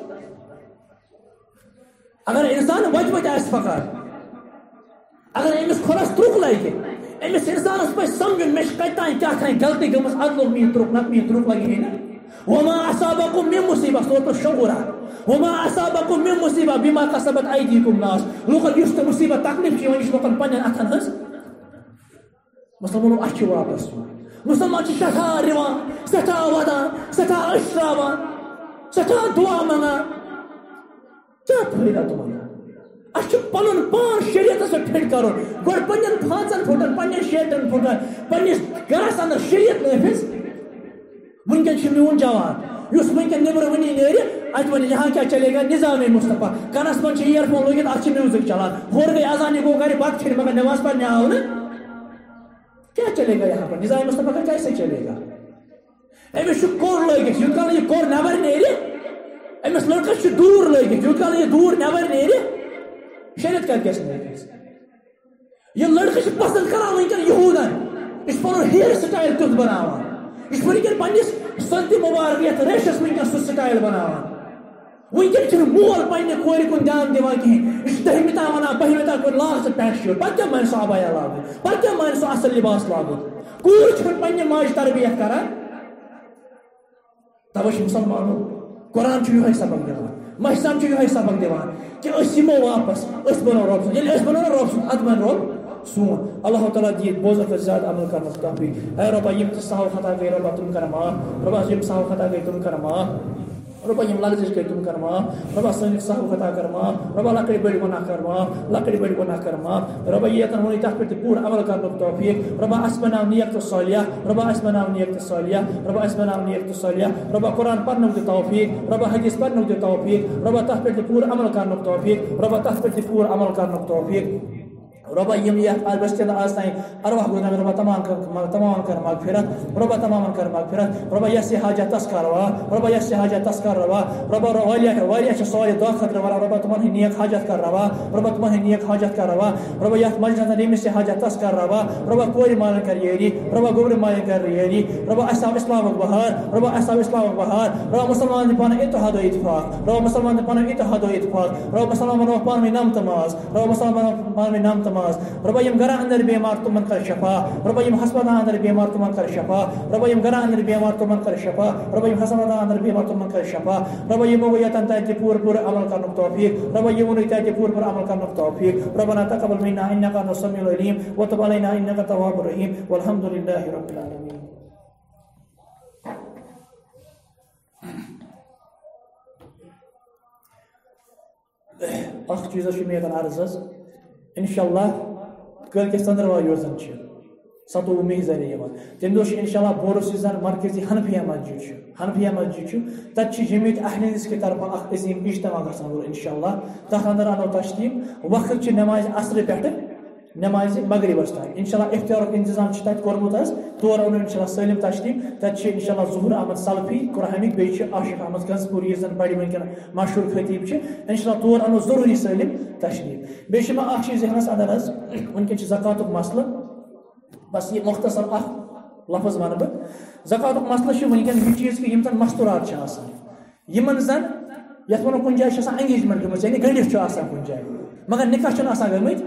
Speaker 1: اگر انسان وتہِ آسہِ پکان اگر أمِس کھۄرس ترُک لگہِ أمِس انسانس پزِ سمجھُن مےٚ چھِ کتہِ تانۍ کیٛاہ تانۍ غلطی گٔمٕژ ادٕ لوٚگ مےٚ ترُک نتہٕ مےٚ ترُک لگہِ ہے نہٕ. وما اصابکم من مصیبہ سورۃ الشعراء وما اصابکم من مصیبہ بما قصبت ایدیکم الناس. لُکن یُس تہِ مصیبت تکلیف چھِ یِوان یہِ چھِ لُکن پننٮ۪ن اتھن ہٕنٛز. مسلمانوں اَسہِ چھِ واپس یُن. مسلمان چھِ سٮ۪ٹھاہ رِوان سٮ۪ٹھاہ ودان سٮ۪ٹھاہ أچھراوان سٮ۪ٹھاہ دعا منگان. کیٛاہ فٲیدٕ تِمن. اَسہِ چھُ پنُن پان شریعتس پٮ۪ٹھ فِٹ کرُن. گۄڈٕ پننٮ۪ن 5 پھٕٹن پننٮ۪ن 6 پھٕٹن پننِس گرس اندر شریعت نٲفِظ. وٕنکٮ۪ن چھُ میون جوان یُس وٕنکٮ۪ن نیبرٕ وٕنی نیرِ اتہِ وَنہِ یہاں کیٛاہ چلے گا نظامے مصطفیٰ. کنس منٛز چھِ اِیر فون لٲگِتھ اتھ چھِ میوٗزک چلان. ہورٕ گٔے اذان یہِ گوٚو گرِ بتہٕ کھٮ۪نہِ مگر نٮ۪ماز پرنہِ آو نہٕ. کیٛاہ چلے گا یہاں پر نظام مصطفیٰ کا کیسے چلے گا. أمِس چھُ کوٚر لٲگِتھ یوٗت کال یہِ کوٚر نٮ۪بر نیرِ أمِس لڑکس چھُ دوٗر لٲگِتھ یوٗت کال یہِ دوٗر نٮ۪بر نیرِ شریعت کتہِ گژھِ نٲفِظ. یہِ لڑکہٕ چھِ پسنٛد کران وٕنکٮ۪ن یہوٗدن. یہِ چھُ پنُن ہیر سٹایل تیُتھ بناوان. یہِ چھُ وٕنکٮ۪ن پننِس سنتہِ مُبارک یتھ ریشس وٕنکٮ۪ن سُہ سٹایل بناوان. وٕنکٮ۪ن چھُنہٕ مول پننہِ کورِ کُن دھیان دِوان کِہینۍ. یہِ چھُ 10مہِ تام ونان 12مہِ تام کوٚر لاگ ژٕ پینٹ شٲٹ پتہٕ کیٛاہ مانہِ سُہ عبایا لاگُن پتہٕ کیٛاہ مانہِ سُہ اصل لباس لاگُن. کوٗر چھنہٕ پننہِ ماجہِ تربیت کران. توے چھُ مسلمانو قرآن چھُ یِہوے سبق دِوان محسن چھُ یِہوے سبق دِوان کہِ أسۍ یِمو واپس أسۍ بنو رۄب سُنٛد. ییٚلہِ أسۍ بنو نہ رۄب سُنٛد ادٕ بنہِ رۄب سون اللہ تعالیٰ دِیہِ بوزَتھ زیادٕ عمل کرنُک توفیق اے رۄبا یِم تہِ سہو خطا گٔے رۄبا تِم کر معاف رۄبا یِم سہو خطا گٔے تِم کر معاف رۄبا یِم لغزش گٔے تِم کر معاف رۄبا سٲنِس سہو خطا کر معاف رۄبا لۄکٕٹۍ بٔڑۍ گۄناہ کر معاف لۄکٕٹۍ بٔڑۍ گۄناہ کر معاف رۄبا ییٚتٮ۪ن ووٚنُے تَتھ پٮ۪ٹھ تہِ پوٗرٕ عمل کرنُک توفیق رۄبا اَسہِ بناو نیک تہٕ صالح رۄبا اَسہِ بناو نیک تہٕ صالح رۄبا اَسہِ بناو نیک تہٕ صالح رۄبا قرآن پرنُک تہِ توفیق رۄبا حدیث پرنُک تہِ توفیق رۄبا تَتھ پٮ۪ٹھ تہِ پوٗرٕ عمل کرنُک توفیق رۄبا تَتھ پٮ۪ٹھ تہِ پوٗرٕ عمل کرنُک توفیق رۄبا یِم یتھ بٔسطِ آز تانۍ ارواح گُزرن رۄبا تمام کر مغفرت رۄبا تمام کر مغفرت رۄبا یۄس یہِ حاجت تس کر روا رۄبا یۄس یہِ حاجت تس کر روا رۄبا واریاہ چھِ سوالہِ دۄہ خٲطرٕ ونان رۄبا تِمن ہٕنٛدۍ نیک حاجت کر روا رۄبا تِمن ہٕنٛدۍ نیک حاجت کر روا رۄبا یتھ مجلسن ییٚمِس یہِ حاجت تس کر روا رۄبا کورِ مالن کر یٲری رۄبا گوبرِ مالن کر یٲری رۄبا اَسہِ آو اِسلامُک بہار رۄبا اَسہِ آو اِسلامُک بہار رۄبا مُسلمان دِ پانہٕ اتحاد و اتفاق رۄبا مُسلمان دِ پانہٕ اتحاد و اتفاق رۄبا مُسلمان بناوکھ پانہٕ ؤنۍ نمتہٕ ماز رۄبا مُسلمان بناوکھ پانہٕ ؤنۍ نمتہٕ ماز رۄبا یِم گرن اندر بیمار تمن کر شفا رۄبا یِم ہسپتالن اندر بیمار تمن کر شفا رۄبا یِم گرن اندر بیمار تمن کر شفا رۄبا یِم ہسپتالن اندر بیمار تمن کر شفا رۄبا یِمو گوٚو ییٚتٮ۪ن تتہِ پوٗرٕ عمل کرنُک توفیق رۄبا یِمو نہٕ تتہِ پوٗرٕ عمل کرنُک توفیق ربنا تقبل منا انك انت السميع العليم وتب علينا انك التواب الرحيم والحمد لله رب العالمين. اخ چیز چھُ مےٚ ییٚتٮ۪ن عرض حظ انشاءاللہ کٲلکٮ۪تھ ژٔنٛدٕروار یۄس زن چھِ 27 مئی ذٔریعہٕ یِوان تمہِ دۄہ چھُ انشاءاللہ بوٚڑ یُس زن مرکزی حنفیہ مسجد چھُ تتہِ چھِ جمعیت اہل حدیث کہِ طرفہٕ اکھ عظیٖم اجتماع گژھان وول انشاءاللہ تتھ اندر انو تشریٖف وقت چھُ نمازِ عصرٕ پٮ۪ٹھٕ نمازِ مغربس تام انشاءاللہ اختیارُک انتظام چھُ تتہِ کوٚرمُت حظ تور اونو انشاءاللہ سٲلِم تشریٖف تتہِ چھِ انشاءاللہ ظہور احمد سلفی قرآنِک بیٚیہِ چھِ عاشق احمد گنزپوری یُس زن بڑِ وٕنکٮ۪ن مشہوٗر خطیٖب چھِ انشاءاللہ تور انو ضروٗری سٲلِم تشریٖف بیٚیہِ چھِ مےٚ اکھ چیٖز ذہنس اندر حظ وٕنکٮ۪ن چھُ زکاتُک مسلہٕ بس یہ مختصر اکھ لفظ ونہٕ بہٕ زکاتُک مسلہٕ چھُ وٕنکٮ۪ن یہِ چیٖز کہِ یِم زن مستوٗرات چھِ آسان یِمن زن یتھ ونو کُنہِ جایہِ چھِ آسان انگیجمنٹ گٔمٕژ یعنی گٔنڈِتھ چھُ آسان کُنہِ جایہِ مگر نکاح چھُنہٕ آسان گٔمٕتۍ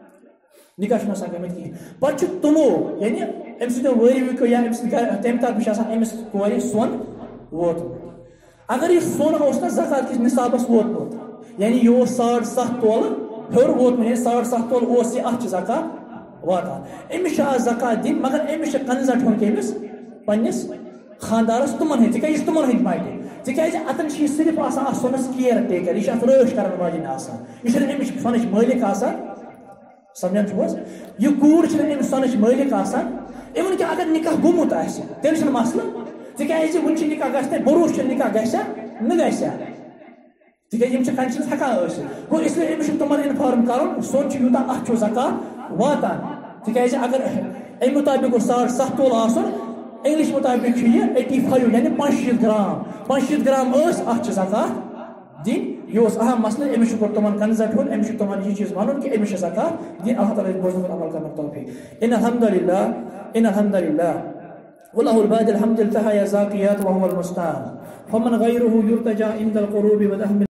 Speaker 1: کِہیٖنۍ پتہٕ چھُ تِمو یعنی أمۍ سٕنٛدیو وٲرِوٕکیو یا أمۍ سٕنٛدِ تمہِ طرفہٕ چھُ آسان أمِس کورِ سۄن ووتمُت اگر یہِ سۄن اوس نہ زکات کِس نِصابس ووتمُت یعنی یہِ اوس 7.5 تولہٕ ہیوٚر ووتمُت یعنی 7.5 تولہٕ اوس یہِ اتھ چھِ زکات واتان أمِس چھِ آز زکات دِنۍ مگر أمِس چھِ کنزٹ ہیوٚن کٔمِس پننِس خاندارس تِمن ہٕنٛدۍ تِکیازِ یہِ چھِ تِمن ہٕنٛدۍ مٹہِ تِکیازِ اتٮ۪ن چھِ یہِ صرف آسان اتھ سۄنس کیر ٹیکر یہِ چھِ اتھ رٲچھ کرن واجیٚنۍ آسان یہِ چھُنہٕ أمِس سۄنٕچ مٲلِک آسان سمجھان چھُو حظ یہِ کوٗر چھِنہٕ أمِس سۄنٕچ مٲلِک آسان اِوٕن کہِ اگر نکاح گوٚمُت آسہِ تیٚلہِ چھُنہٕ مسلہٕ تِکیازِ وٕنہِ چھُ نکاح گژھِ بروسہٕ چھُ نکاح گژھِ نہ گژھِ تِکیازِ یِم چھِ کنٹِنیوس ہٮ۪کان ٲسِتھ گوٚو اسلیے أمِس چھُ تِمن انفارم کرُن سۄن چھُ یوٗتاہ اتھ چھُ زکات واتان تِکیازِ اگر امہِ مطابق گوٚژھ 7.5 تولہٕ آسُن انگلش مطابق چھُ یہِ 85 یعنی 65 گرام ٲسۍ اتھ چھِ زکات دِنۍ یہ اوس اہم مسئلہ أمِس چھُ گۄڈٕ تِمن کنزٹ ہیوٚن أمِس چھُ تِمن یہِ چیٖز وَنُن کہِ أمِس چھِ زکات دِنۍ اللہ تعالیٰ ہَس بوزنُک عمل کرنُک توفیق ان الحمد للہ وله البادِ الحمد انتهى يا زاكيات وهو المستعان فمن غيره يرتجى عند القروب وتحمل